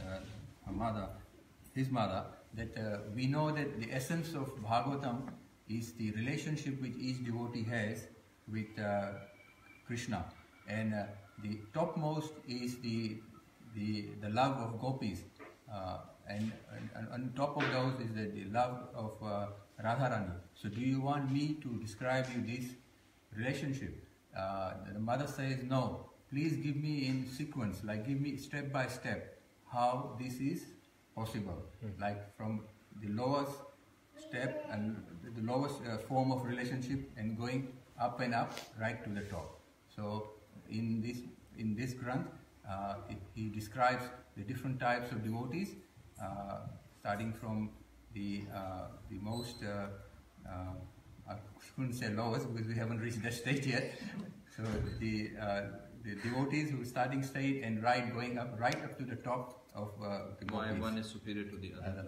his mother, that we know that the essence of Bhagavatam is the relationship which each devotee has with Krishna, and the topmost is the love of gopis, and on top of those is the love of Radharani. So do you want me to describe you this relationship? The mother says, no, please give me in sequence, like give me step by step how this is possible, like from the lowest step and the lowest form of relationship and going up and up right to the top. So in this Granth, he describes the different types of devotees, starting from the most, I couldn't say lowest because we haven't reached that state yet. So the devotees who starting state and going up right up to the top of Why devotees. one is superior to the other?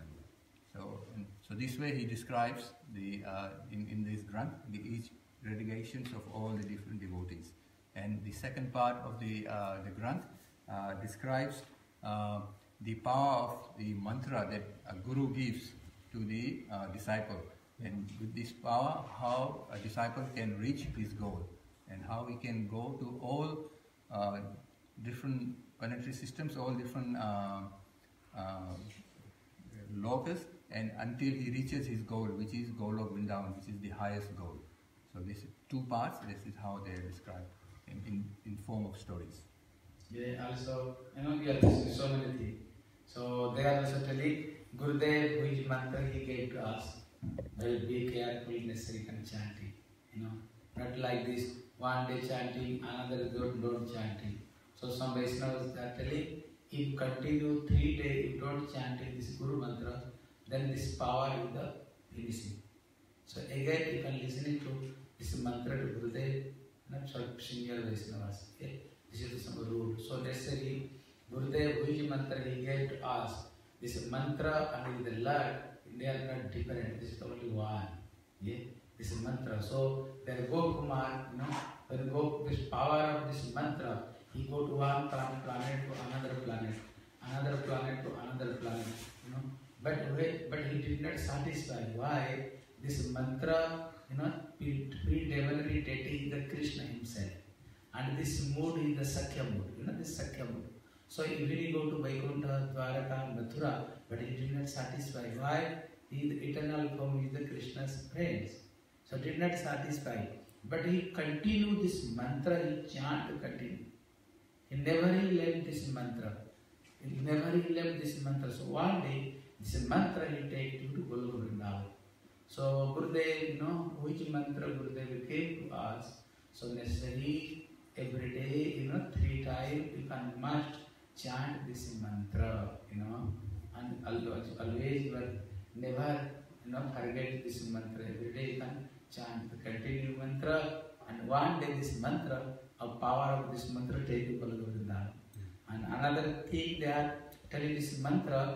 So this way he describes in this Granth each gradations of all the different devotees. And the second part of the Granth describes the power of the mantra that a guru gives to the disciple, and with this power how a disciple can reach his goal, and how he can go to all different planetary systems, all different lokas, and until he reaches his goal, which is goal of Vrindavan, which is the highest goal. So this is two parts. This is how they are described in form of stories. Yeah, also, we are discussing so many things. So they are also telling Gurudev, which mantra he gave to us. Be careful, necessary kind of chanting. Not like this one day chanting, another don't chanting. So some Vaishnavas are telling, if you continue 3 days, you don't chanting this Guru mantra, then this power is the finishing. So again, you can listen to this mantra to Gurudev, not senior Vaishnavas. Okay? This is some rule. So necessarily, Gurudev, which mantra he gave to us, this mantra and the Lord, they are not different. This is only one. Yeah? This is mantra. So there Gokumar, when this power of this mantra, he go to one planet to another planet to another planet. But he did not satisfy. Why? This mantra, pre-developing the Krishna himself. And this mood is the Sakya mood. This Sakya mood. So he really go to Vaikuntha, Dwaraka, Mathura, but he did not satisfy. Why? He is the eternal form, is the Krishna's friends. So did not satisfy. But he continued this mantra, he chant continue. He never left this mantra. So one day, this mantra he take you to Goloka Vrindavan. So Gurudev, which mantra Gurudev gave to us. So necessarily every day, 3 times you can must chant this mantra, and always you will never, forget this mantra. Every day you can chant the continued mantra, and one day this mantra, a power of this mantra take you to Goloka Vrindavan. And another thing they are telling this mantra,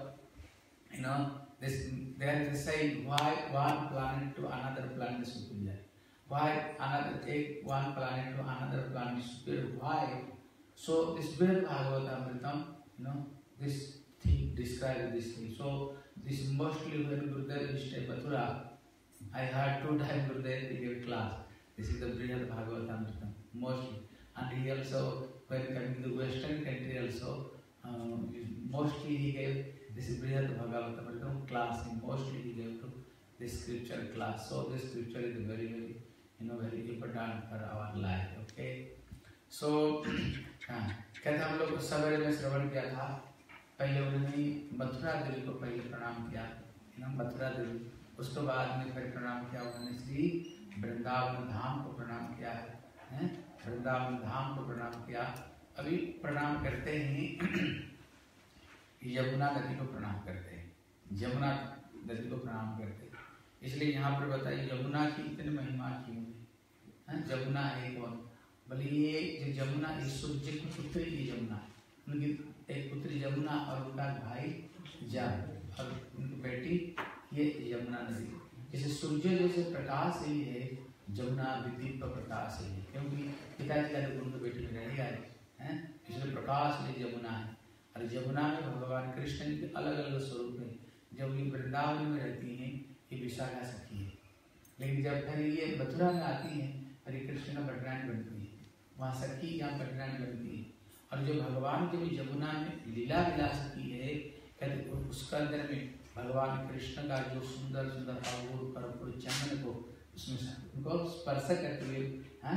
they are saying why one planet to another planet is superior. Why take one planet to another planet is superior? Why? So this Brihad Bhagavatamritam, this thing describes this thing. So this mostly when Gurudev is at Mathura, I heard 2 times Gurudev he gave class. This is the Brihad Bhagavatamritam, mostly. And he also, when coming to the Western country also, mostly he gave this Brihad Bhagavatamritam class, and mostly he gave to this scripture class. So this scripture is very, very, very important for our life. Okay. So, कहते हम लोग सवेरे में श्रवण किया था. पहले उन्होंने मथुरा देवी को पहले प्रणाम किया, मथुरा देवी. उसके बाद में फिर प्रणाम किया उन्होंने श्री वृंदावन धाम को प्रणाम किया है. वृंदावन धाम को प्रणाम किया. अभी प्रणाम करते हैं यमुना नदी को प्रणाम करते हैं. यमुना नदी को प्रणाम करते हैं. इसलिए यहाँ पर बताइए यमुना की इतनी महिमा क्यों है. यमुना है कौन? बोले ये जो यमुना इस सूर्य की पुत्री की यमुना, उनकी एक पुत्री यमुना और उनका भाई जल और उनकी बेटी ये यमुना नदी. जैसे सूर्य जैसे प्रकाश ही है, यमुना विदीप का प्रकाश है, क्योंकि पिताजी का उनके बेटे में रह गए हैं, इसलिए प्रकाश में यमुना है. और यमुना में भगवान कृष्ण के अलग अलग स्वरूप है. जब ये वृंदावन में रहती हैं ये विशाखा सखी है, लेकिन जब फिर ये मथुरा में आती हैं हरे कृष्ण का बटरानी बनती है, वहाँ सखी यहाँ बटरानी बनती है. और जो भगवान के भी यमुना में लीला विलास की है, कहते उसका अंदर में भगवान कृष्ण का जो सुंदर सुंदर अवगुण परपुर चंदन को उसमें उनको स्पर्श करते हुए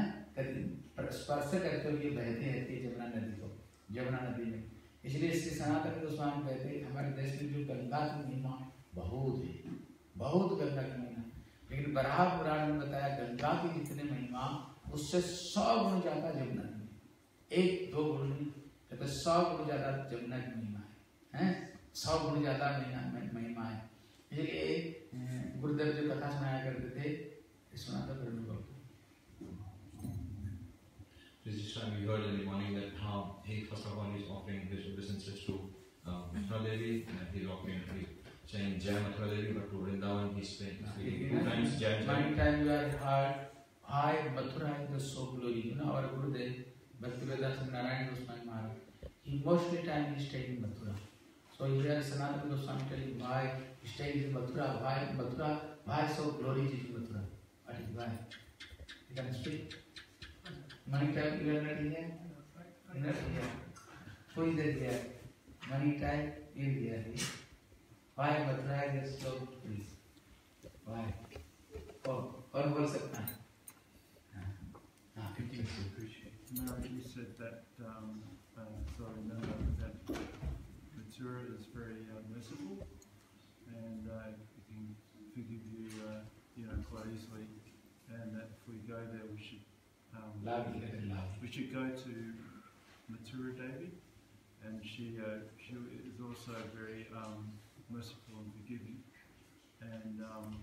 बहते रहती है यमुना नदी को, यमुना नदी में. इसलिए इसके सनातन गोस्वामी कहते हैं हमारे देश में जो गंगा की महिमा बहुत है, बहुत गंगा की महिमा. लेकिन बराह पुराण में बताया गंगा की जितने महिमा उससे 100 गुण ज्यादा यमुना नदी. 1-2 गुण नहीं, कहते बोलते 100 गुण ज्यादा जमुना की महिमा है, 100 गुण ज्यादा महिमा है। इसलिए गुरुदेव जो कथा सुनाया करते थे, सुना था फिर अनुभव। This time we heard in the morning that how he first of all is offering his obeisances to Mathura Devi, and he's offering, saying Jai Mathura Devi, but to Vrindavan he's saying 2 times Jai Jai. Many times we have heard, "Hi, Mathura is so glory." You know, our Gurudev, Bhaktivedanta Narayan Goswami Maharaj, he mostly time he stayed in Mathura. So here Sanatana Goswami telling why he stayed in Mathura, why so glory is in Mathura. What is why? You can speak. Many times you are not here. Not here. Who is there? Many times you are here. Why Mathura is so glory? Why? और बोल सकता है? हाँ, 15 से appreciate. Mary, you said that, that Mathura is very merciful, and it can forgive you, quite easily, and that if we go there, we should we should go to Mathura Devi, and she is also very merciful and forgiving, and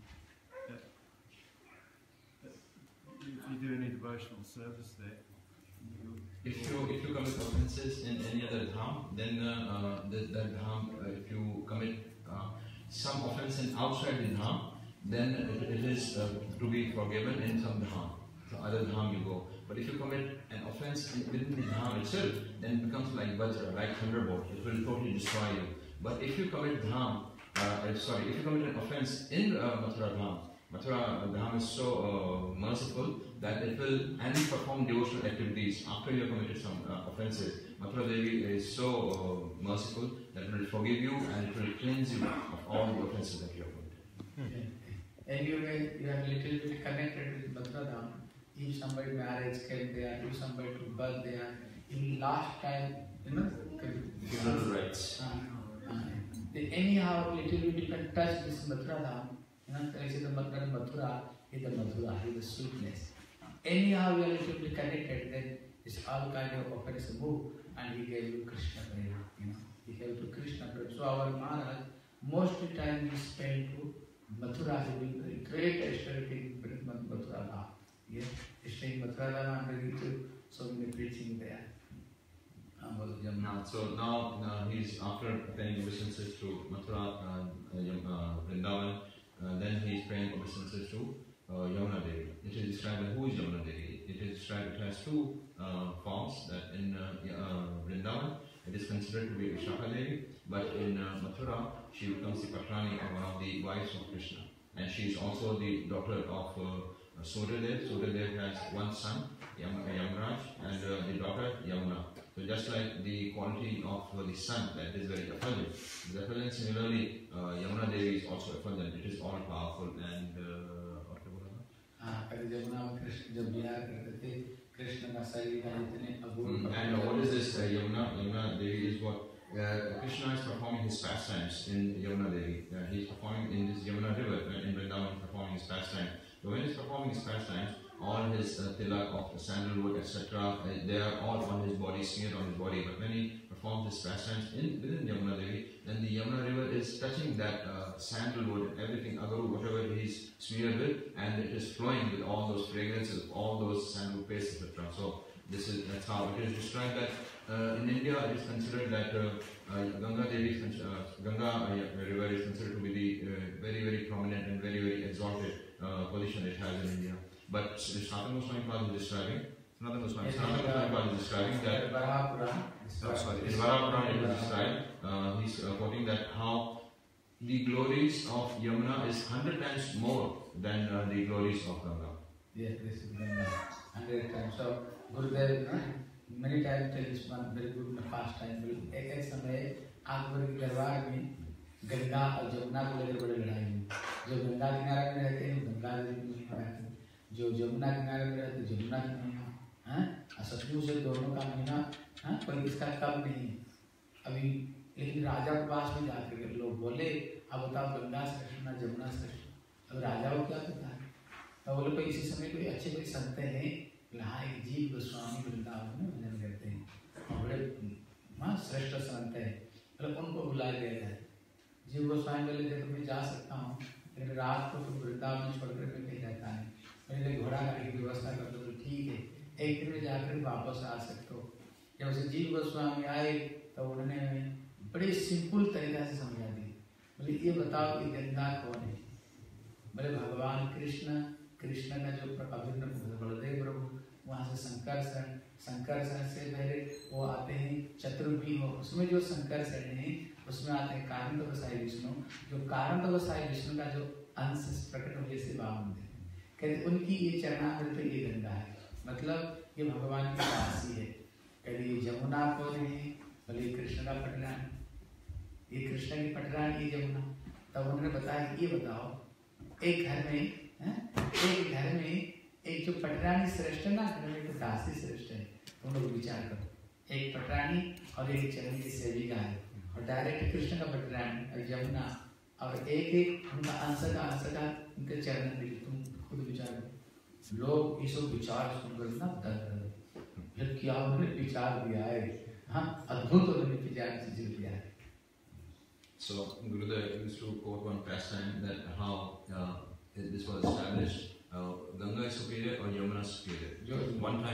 if you do any devotional service there, If you commit offences in any other dham, then that dham, if you commit some offence outside the dham, then it is to be forgiven in some dham. So other dham you go. But if you commit an offence within the dham itself, then it becomes like vajra, like thunderbolt. It will totally destroy you. But if you commit if you commit an offence in Mathura dham, Mathura dham is so merciful that it will, and you perform devotional activities after you have committed some offences. Mathura Devi is so merciful that it will forgive you and it will cleanse you of all the offences that you have committed. And you are little bit connected with Mathura dham. If somebody marriage came there, if somebody to birth there, in last time, Human rights. Anyhow, little bit you can touch this Mathura dham. Say the Mathura is the sweetness. Anyhow, you are little bit connected, then it's all kind of offense move, and he gave you Krishna Prema. He gave to Krishna Prema. So our Maharaj, most of the time he spent to Mathura. He will be great austerity in Mathura dham. Yes, staying Mathura dham and ready to so many preaching there. So now he's after paying obeisances to Mathura, Vrindavan. Then he is paying obeisances to Yamuna Devi. It is described that who is Yamuna Devi? It is described, it has 2 forms, that in Vrindavan it is considered to be Vishaka Devi, but in Mathura she becomes the Patrani of one of the wives of Krishna. And she is also the daughter of Suryadev. Suryadev has one son, Yamaraj, and the daughter Yamuna. So just like the quality of the sun, that is very effulgent. Similarly, Yamuna Devi is also effulgent. It is all powerful and and what is this Yamuna? Yamuna Devi is what Krishna is performing his pastimes in Yamuna Devi. He is performing in this Yamuna river in Vrindavan, performing his pastimes. So when he is performing his pastimes, all his tilak of sandalwood, etc., they are all on his body, smeared on his body. But when he performs his pastimes within Yamuna Devi, then the Yamuna river is touching that sandalwood and everything, agaru, whatever he is smeared with, and it is flowing with all those fragrances, all those sandalwood paste, etc. So that's how it is described that in India it is considered that Ganga river is considered to be the very, very prominent and very, very exalted position it has in India. But Sanatana Goswami Pad is describing, Sanatana Goswami Pad is describing that, in Varahapuran it is described, he's quoting that how the glories of Yamuna is 100 times more than the glories of Ganga. Yes, this is Ganga, 100 times. So Gurudev many times tell this one very good fast time. एक समय आकबर के दरबार में गंगा और जमुना को लेकर बड़ी लड़ाई हुई। जो गंगा किनारे में रहते हैं गंगा देवी की महिमा रहती है, जो जमुना किनारे में रहते हैं जमुना की महिमा, सतलुज से दोनों का महिमा कोई इसका कम नहीं है। अभी लेकिन राजा के पास में जाकर के लोग बोले अब बताओ गंगा श्रेष्ठ ना जमुना श्रेष्ठ। अब राजा को क्या पता है? तो बोले कोई इसी समय कोई अच्छे कोई संत हैं, हाँ एक जीव गोस्वामी वृंदावन में भजन करते हैं, बड़े श्रेष्ठ संत है, मतलब उनको बुलाया गया है। जीव गोस्वामी बोले देखो मैं जा सकता हूँ, लेकिन रात को तुम वृंदावन छोड़कर मैं कहीं रहता नहीं, मेरे लिए घोड़ा गाड़ी की व्यवस्था कर दो। तो ठीक है, एक दिन में जाकर वापस आ सकते हो। जब उसे जीव गोस्वामी आए तो उन्होंने बड़े सिंपल तरीका से समझा दी। बोले ये बताओ कि गंगा कौन है? बोले भगवान कृष्ण, कृष्ण का जो अभिन्न बलदेव प्रभु, वहाँ से संकर्षण, संकर्षण से पहले वो आते हैं चतुर्व्यूह, उसमें जो संकर्षण है उसमें आते हैं कारण तपसाई विष्णु, जो कारण तपसाई विष्णु का जो अंश प्रकट हुए से वामन थे, कहते उनकी ये चरणामृत ये गंगा है, मतलब ये भगवान की दासी है। कहते ये जमुना कौन है? बोले कृष्ण का पटरानी, ये कृष्ण की पटरानी ये जमुना। तब उन्होंने बताया ये बताओ एक घर में एक जो पटरानी श्रेष्ठ है ना, घर में एक दासी श्रेष्ठ है, तुम लोग विचार करो, एक पटरानी और एक चरण की सेविका है, और डायरेक्ट कृष्ण का पटरानी और यमुना, और एक उनका अंश का उनके चरण में, तुम खुद विचार करो। लोग ये सब विचार सुनकर ना दर्द, क्या उन्होंने विचार दिया है, हाँ अद्भुत उन्होंने विचार दिया है। So Gurudev used to quote one pastime that how this was established. Ganga is superior or Yamuna is superior.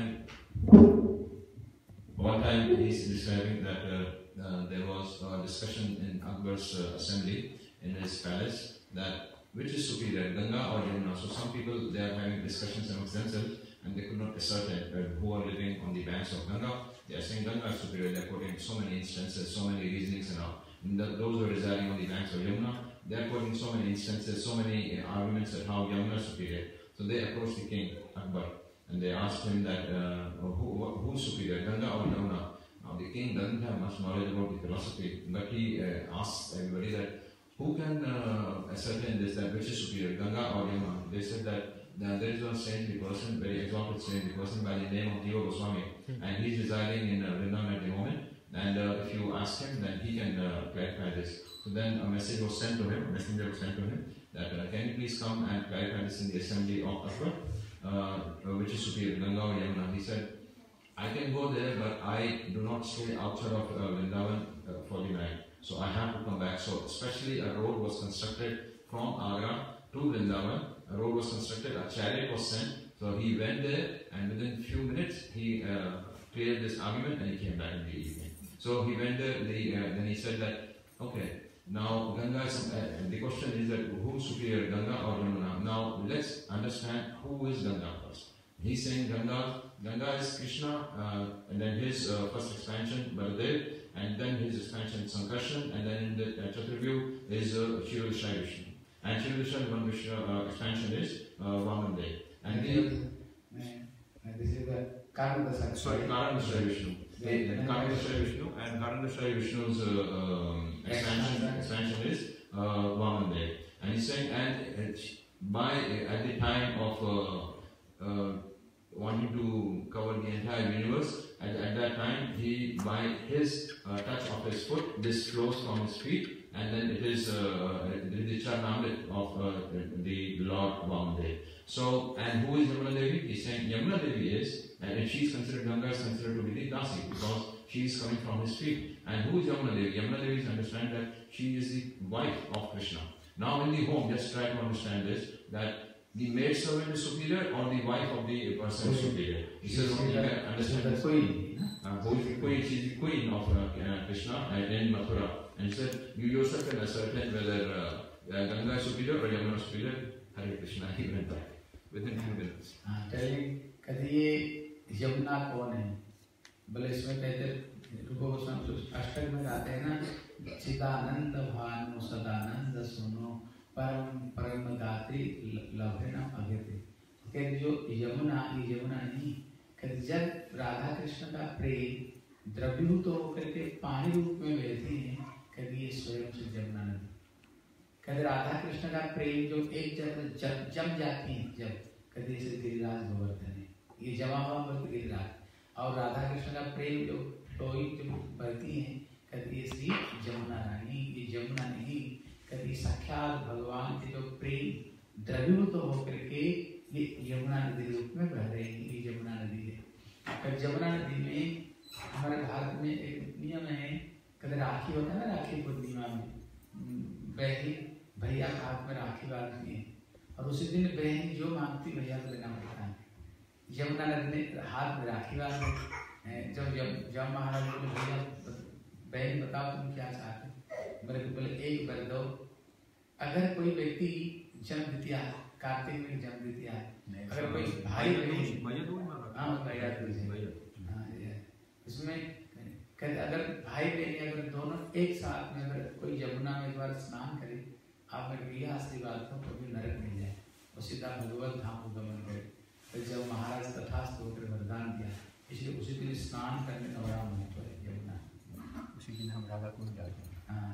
One time he's describing that there was a discussion in Akbar's assembly in his palace that which is superior, Ganga or Yamuna. So some people they are having discussions amongst themselves and they could not ascertain who are living on the banks of Ganga. They are saying Ganga is superior. They are quoting so many instances, so many reasonings and all. Those who are residing on the banks of Yamuna, they are quoting so many instances, so many arguments at how Yamuna is superior. So they approached the king, Akbar, and they asked him that who is superior, Ganga or Yamuna? Now the king doesn't have much knowledge about the philosophy, but he asked everybody that who can ascertain this, that which is superior, Ganga or Yamuna? They said that there is one saintly person, very exalted saintly person by the name of Jiva Goswami, and he is residing in Vrindavan at the moment. And if you ask him, then he can clarify this. So then a message was sent to him, a messenger was sent to him, that can you please come and clarify this in the assembly of Akbar, which is superior, Ganga or Yamuna? He said, I can go there, but I do not stay outside of Vrindavan for the night. So I have to come back. So especially a road was constructed from Agra to Vrindavan. A road was constructed, a chariot was sent. So he went there, and within a few minutes, he cleared this argument and he came back in the evening. So he went there, then he said that, okay, now Ganga is, the question is that who is superior, Ganga or Yamuna? Now let's understand who is Ganga first. He's saying Ganga is Krishna, and then his first expansion, Baladev, and then his expansion, Sankarshan, and then in the Chaturvyu is Shri Vishnu. And Shri Vishnu expansion is Vamandev. And this is the Karanada. Sorry, Karanada Vishnu. Karanada Vishnu, and Karanada Vishnu's expansion is Vamandev. And he's saying, and at the time of wanting to cover the entire universe, at that time, by his touch of his foot, this flows from his feet, and then it is the Charnamrit of the Lord Vamandev. So, and who is Yamuna Devi? He's saying Yamuna Devi is, and she is considered, Ganga is considered to be the Dasi, because she is coming from his feet. And who is Yamuna Devi? Yamuna Devi is understand that she is the wife of Krishna. Now in the home, just try to understand this, that the maid servant is superior or the wife of the person is superior. He says, understand the queen. Who is the queen? She is the queen of Krishna in Mathura. And he said, you yourself can ascertain whether Ganga is superior or Yamuna is superior. Hare Krishna, he went back within 2 minutes. Telling, कहते ये यमुना कौन है? बोले इसमें कहते रूप गोस्वामी अष्टक में गाते हैं ना, चिदानंद भानु सदानंद सुनो परम परम गाते लभे न अभेते। कहते जो यमुना ये यमुना नहीं, कहते जब राधा कृष्ण का प्रेम द्रव्यभूत होकर के पानी रूप में बहती है, कहते ये स्वयं से यमुना नदी। कहते राधा कृष्ण का प्रेम जो एक जब जम जाती है, जब कहते इसे गिरिराज गोवर्धन है, ये जमा हुआ बोलते गिरिराज, और राधा कृष्ण का प्रेम जो फ्लोइंग जो बहती है, कहते ये श्री यमुना रानी, ये यमुना नहीं, कहते साक्षात भगवान के जो प्रेम द्रव्यभूत होकर के ये यमुना नदी रूप में बह रही है, ये यमुना नदी है। जमुना नदी में हमारे भारत में एक नियम है राखी होता है ना, राखी पूर्णिमा में बहन भैया के हाथ में राखी बांधती है और उसी दिन बहन जो मांगती भैया को देना पड़ता है। यमुना नदी ने हाथ में राखी बांधी। जब महाराज बोले भैया बहन बताओ तुम क्या चाहते, बोले एक बर दो। अगर कोई व्यक्ति जन्म द्वितीया कार्तिक में जन्म द्वितीया, अगर कोई भाई उसमें अगर भाई बहन अगर दोनों एक साथ में अगर कोई यमुना में एक बार स्नान करे, आप मेरे भैया आशीर्वाद को कभी नरक नहीं जाए और सीधा भगवत धाम को गमन करे। तो जब महाराज तथास्तु होकर वरदान दिया, इसलिए उसी दिन स्नान करने का बड़ा महत्व है यमुना। उसी दिन हम राधा कुंड जाते हैं। हाँ।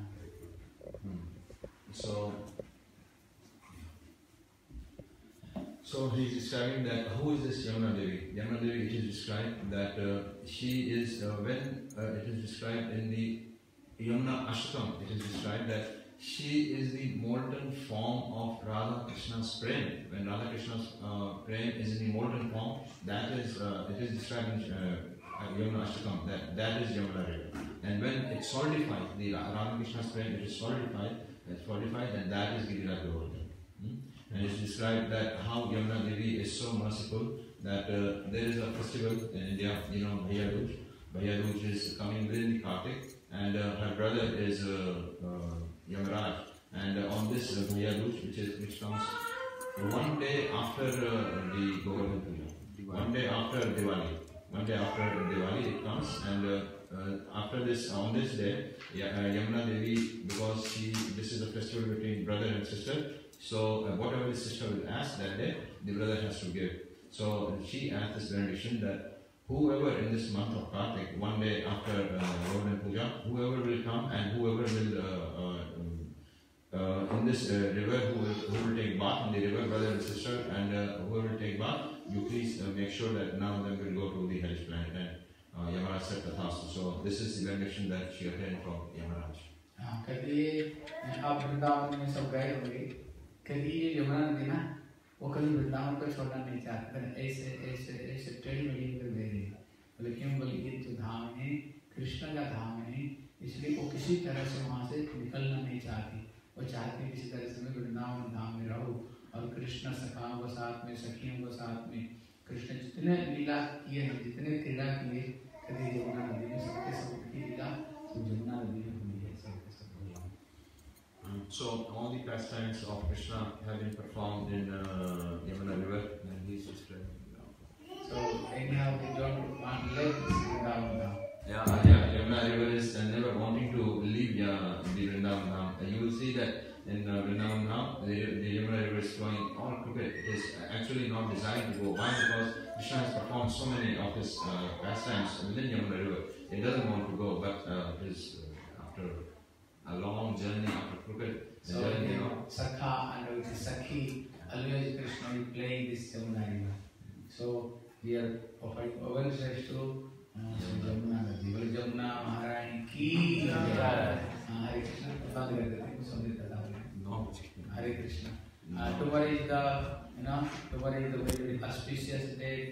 So he's describing that who is this Yamuna Devi? Yamuna Devi, it is described that she is when it is described in the Yamuna Ashtakam, it is described that she is the molten form of Radha Krishna's prem. When Radha Krishna's prem is in the molten form, that is it is described in Yamuna Ashtakam, that is Yamuna River. And when it solidifies, the Radha Krishna's prem, it is solidified, and that is Giriraj Govardhan. And it's described that how Yamuna Devi is so merciful that there is a festival in India, you know, Bhaiya Dooj. Bhaiya Dooj is coming within the Kartik, and her brother is Yamaraj. And on this Bhaiya Dooj, which comes one day after the Govardhan Puja, one day after Diwali it comes, and after this, on this day, Yamuna Devi, because this is a festival between brother and sister, so whatever the sister will ask that day, the brother has to give. So she asked this benediction that whoever in this month of Kartik, one day after Govardhan Puja, whoever will come and whoever will in this river, who will take bath in the river, brother and sister, and whoever will take bath, you please make sure that none of them will go to the hellish planet. And Yamaraj said Tathastu. So this is the benediction that she obtained from Yamaraj. कहते आप वृंदावन में सब गए होंगे, कभी ये यमुना नदी ना वो कभी वृंदावन को छोड़ना नहीं चाहते, ऐसे ऐसे ऐसे ट्रेन में लेकर दे रही। बोले क्यों? बोले ये जो धाम है कृष्ण का धाम है, इसलिए वो किसी तरह से वहाँ से निकलना नहीं चाहती। वो चाहती है किसी तरह से मैं वृंदावन धाम में रहूँ और कृष्ण सखाओं को साथ में, सखियों को साथ में, कृष्ण जितने लीला किए हैं, जितने क्रीड़ा किए, कभी यमुना नदी में सबके सबकी लीला यमुना नदी में हुई है, सबके सब। So all the pastimes of Krishna have been performed in Yamuna River, and he is describing. So anyhow, they don't want to let Vrindavan now. Yeah, Yamuna River is never wanting to leave the Vrindavan now. You will see that in Vrindavan now, the Yamuna River is flowing all crooked. It is actually not designed to go. Why? Because Krishna has performed so many of his pastimes within Yamuna River. It doesn't want to go, but after a long journey, after crooked journey, you know. Sakha and Sakhi, always Krishna will play this Yamuna River. So we are offering obeisance to Yamuna Nadi. Bole Yamuna Maharani ki Hare Krishna. Band kar dete hain, samjhe tata. Hare Krishna. Tomorrow is the very auspicious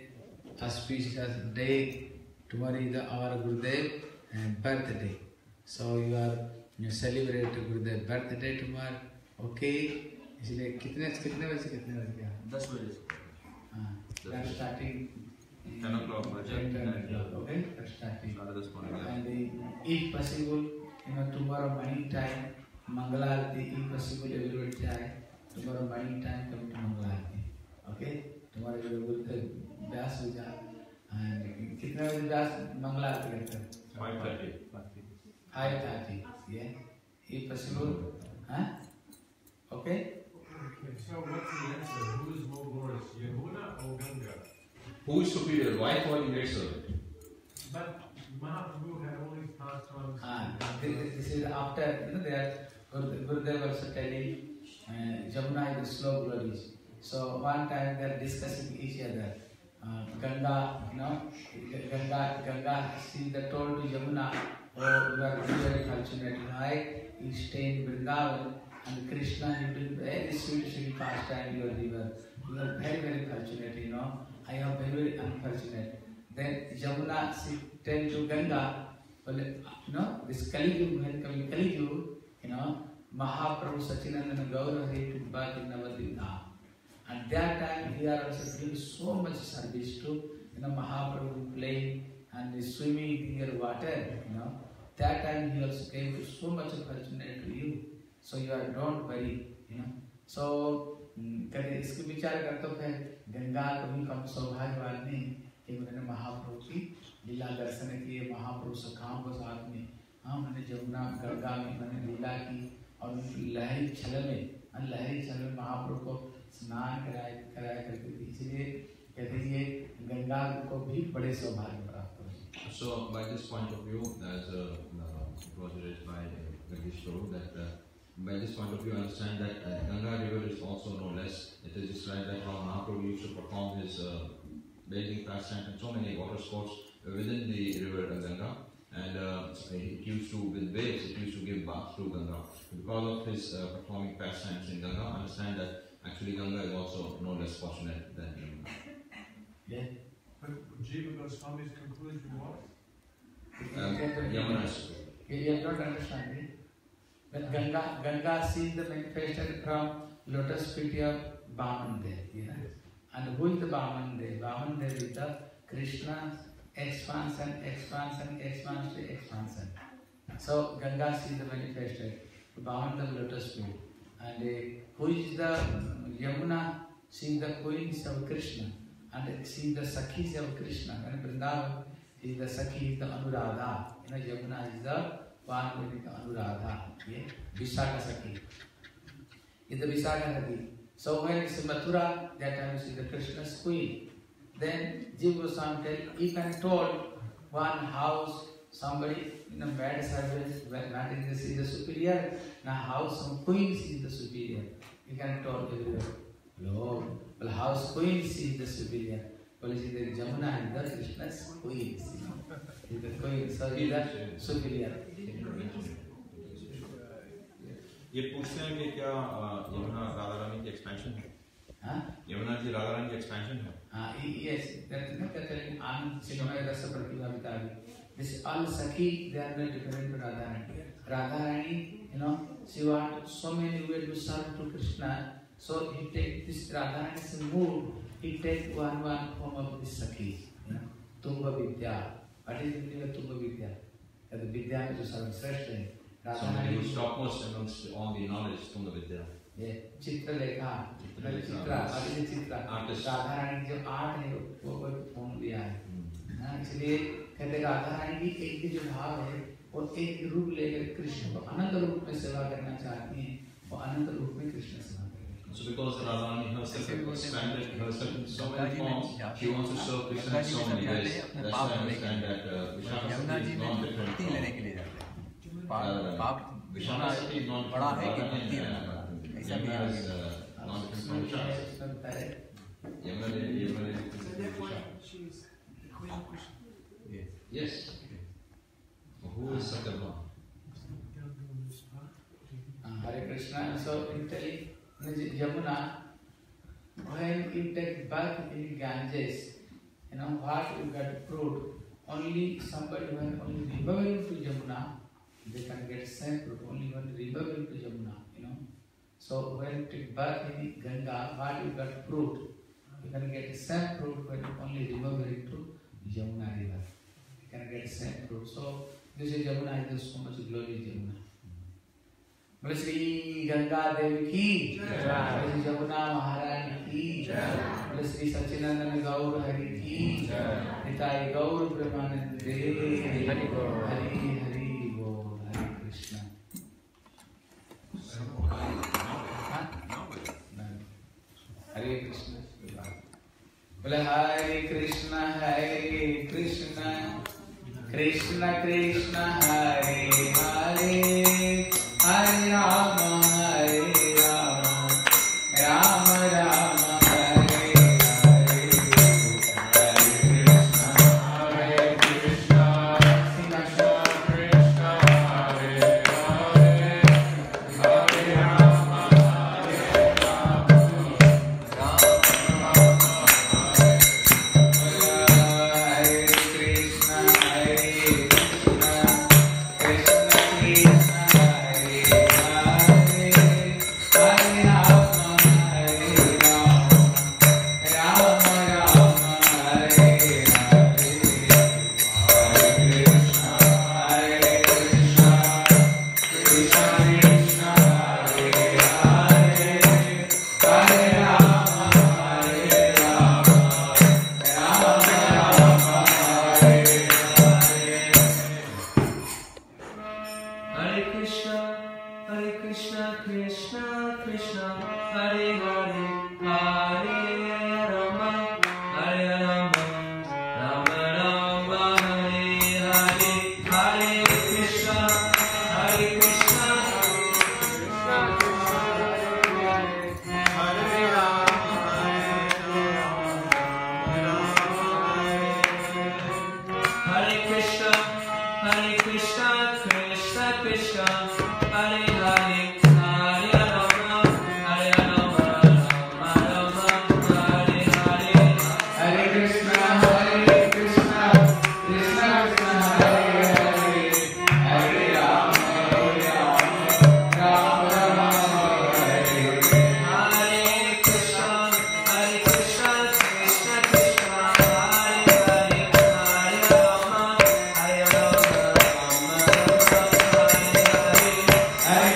day. Tomorrow is our Gurudev birthday. So you celebrate Gurudev birthday tomorrow. Okay? इसलिए कितने बजे क्या? 10 बजे. Starting 10 o'clock. Okay, starting. And if possible, tomorrow morning time, Mangala Arati, if possible, everybody try. Tomorrow morning time, come to Mangala Arati. Okay? Tomorrow you will go to Vyas Puja. And कितने बजे Vyas Mangala Arati करते हैं? 5:30. Yeah. If possible. Huh? Okay? So what's the answer? Who is more glorious, Yamuna or Ganga? Who is superior? Why for the great servant? But Mahaprabhu had all these pastimes. This is after, they are Gurudev also telling Jamuna is the slow glories. So one time they are discussing each other. Ganga, Ganga, she told to Jamuna, oh, you are very fortunate. You stay in Vrindavan and Krishna, you do very sweet pastime, your river. You are very, very fortunate, I am very, very unfortunate. Then Jamuna, she tell to Ganga, Well, this Kali Yuga, when coming Kali Yuga, Mahaprabhu Sachinandana Gaurahari took birth in Navadvip Dham. At that time, he are also doing so much service to, Mahaprabhu playing and swimming near water, That time he also gave so much opportunity to you. So you are don't worry, So, कभी इसके विचार करते हैं गंगा कभी कम सौभाग्यवान नहीं कि उन्होंने महाप्रभु की लीला दर्शन किए महाप्रभु सखाओं के साथ में मैंने जमुना गंगा में मैंने लीला की और लहरी छल में महाप्रभु को स्नान कराया करते थे इसलिए कहते ये गंगा को भी बड़े सौभाग्य प्राप्त हुए. So by this point of view, as was raised by Jagdish Prabhu, that by this point of view, I understand that Ganga river is also no less. It is described that how Mahaprabhu used to perform his bathing pastime and so many water sports within the river Ganga, and it used to, with waves, it used to give bath to Ganga. Because of his performing pastimes in Ganga, I understand that actually Ganga is also no less fortunate than Yamuna. Yeah. But Jiva Goswami's conclusion was? Yamuna. You have not understand it. When Ganga sees the manifestation from lotus feet of Vamandev, and who is the Vamandev? Vamandev is the Krishna's expansion. So Ganga sees the manifestation, Vamandev lotus feet, and who is the Yamuna? She is the queens of Krishna, and she is the Sakhis of Krishna. And Vrindavan is the Sakhi, is the Anuradha. Yamuna is the one with Anuradha, Vishaka Sakhi. Is the Vishaka Sakhi. So when it's in Mathura, that time you see the Krishna's queen. Then Jiva Goswami tell, if I told one house, somebody in a bad service, well, not in this is the superior, now house some queen is the superior. You can tell everywhere. No, well house queen is the superior. Well, is the Jamuna and the Krishna's queen. Is the queen, so he is the superior. ये पूछते हैं कि क्या यमुना राधा रानी की expansion है? यमुना जी राधा रानी की expansion है? Yes, that's telling Anand Chinmaya Rasa Pratibhavitari. This all Sakhi, they are not different to Radha Rani. Radha Rani, she wants so many ways to serve to Krishna. So he take this Radha Rani's mood, he take one form of this Sakhi, Tumba Vidya. What is the meaning of Tumba Vidya? That the Vidya is to serve Sreshta. Somebody who is topmost amongst all the knowledge, Tumba Vidya. Yeah, Chitra Lekha, Chitra, Artist. Radha Rani जो art है वो form लिया है. इसलिए कहते राधा रानी की एक जो भाव है वो एक रूप लेकर कृष्ण को अनंत रूप में सेवा करना चाहती हैं वो अनंत रूप में कृष्ण सेवा करेंगे. So because Radha Rani herself expanded herself in so many forms, she wants to serve Krishna in so many ways. That's why I understand that Vishaka Sakhi is not different from Vishaka Sakhi is not बड़ा है कि भक्ति ऐसा भी है not different from Vishaka. Yamuna She's the Queen of Krishna. Yes. Who is Satyabhama? Hare Krishna. So in telling Yamuna, when you take birth in Ganges, what you got proved. Only somebody when only river to Yamuna, they can get same fruit. Only when river to Yamuna, So when you take birth in Ganga, what you got fruit? You can get the same fruit when only river to Yamuna river. You can get the same fruit. So this is Yamuna, is so much glory Yamuna. बोले श्री गंगा देवी की जय, श्री यमुना महारानी की जय, बोले श्री सच्चिदानंद गौर हरि की जय, निताई गौर प्रेमानंद हरि बोल, हरि हरि बोल, हरे कृष्ण. हरे कृष्ण. बोले हरे Krishna Krishna Krishna Hare Hare, Hare Rama, Rama Rama, Hare Hare, Hare Krishna, Krishna Krishna, Hare Hare, Hare Rama, Hare Krishna, Krishna Krishna Krishna Krishna Hare Hare Hare Rama Hare Rama Rama Rama Hare Hare Hare Krishna Hare Krishna Krishna Krishna Hare Rama Hare Krishna Hare Krishna Krishna Krishna Hare Hare Hare Rama Hare Rama Rama Rama Hare Hare Hare Krishna Krishna Krishna Hare Hare Hare Rama Rama Rama Hare Hare Hare Krishna Krishna Krishna Hare Hare Hare Rama Hare Rama Rama Rama Hare Hare Hare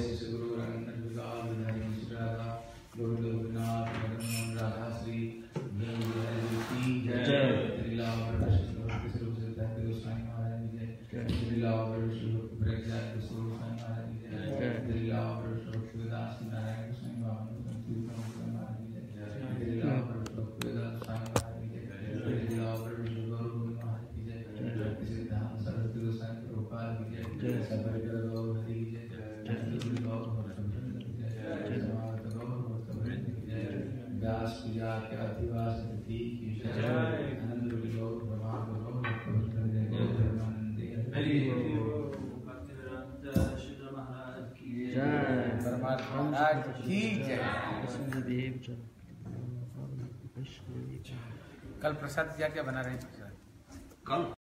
जय श्री गुरु रंगनाथ विकास विधारी श्री राधा गोविंद गोपीनाथ मदन मोहन राधा श्री जय लीला श्री गोस्वामी महाराज जय लीला श्री ब्रह्मचारी श्री गोस्वामी महाराज जय लीला श्री दास नारायण गोस्वामी महाराज जय लीला श्री दास स्वामी महाराज जय लीला श्री गौर महाराज जय सिद्धांत सरस्वती गोस्वामी प्रभुपाद जय सबर गौर हरि जय गौर व्यास पूजा के अधिवास की जय आनंद विलोक ब्रह्मांड गौर हरि भक्तिवेदांत श्री महाराज की जय परमात्मा महाराज की जय। कल प्रसाद क्या क्या बना रहे थे? कल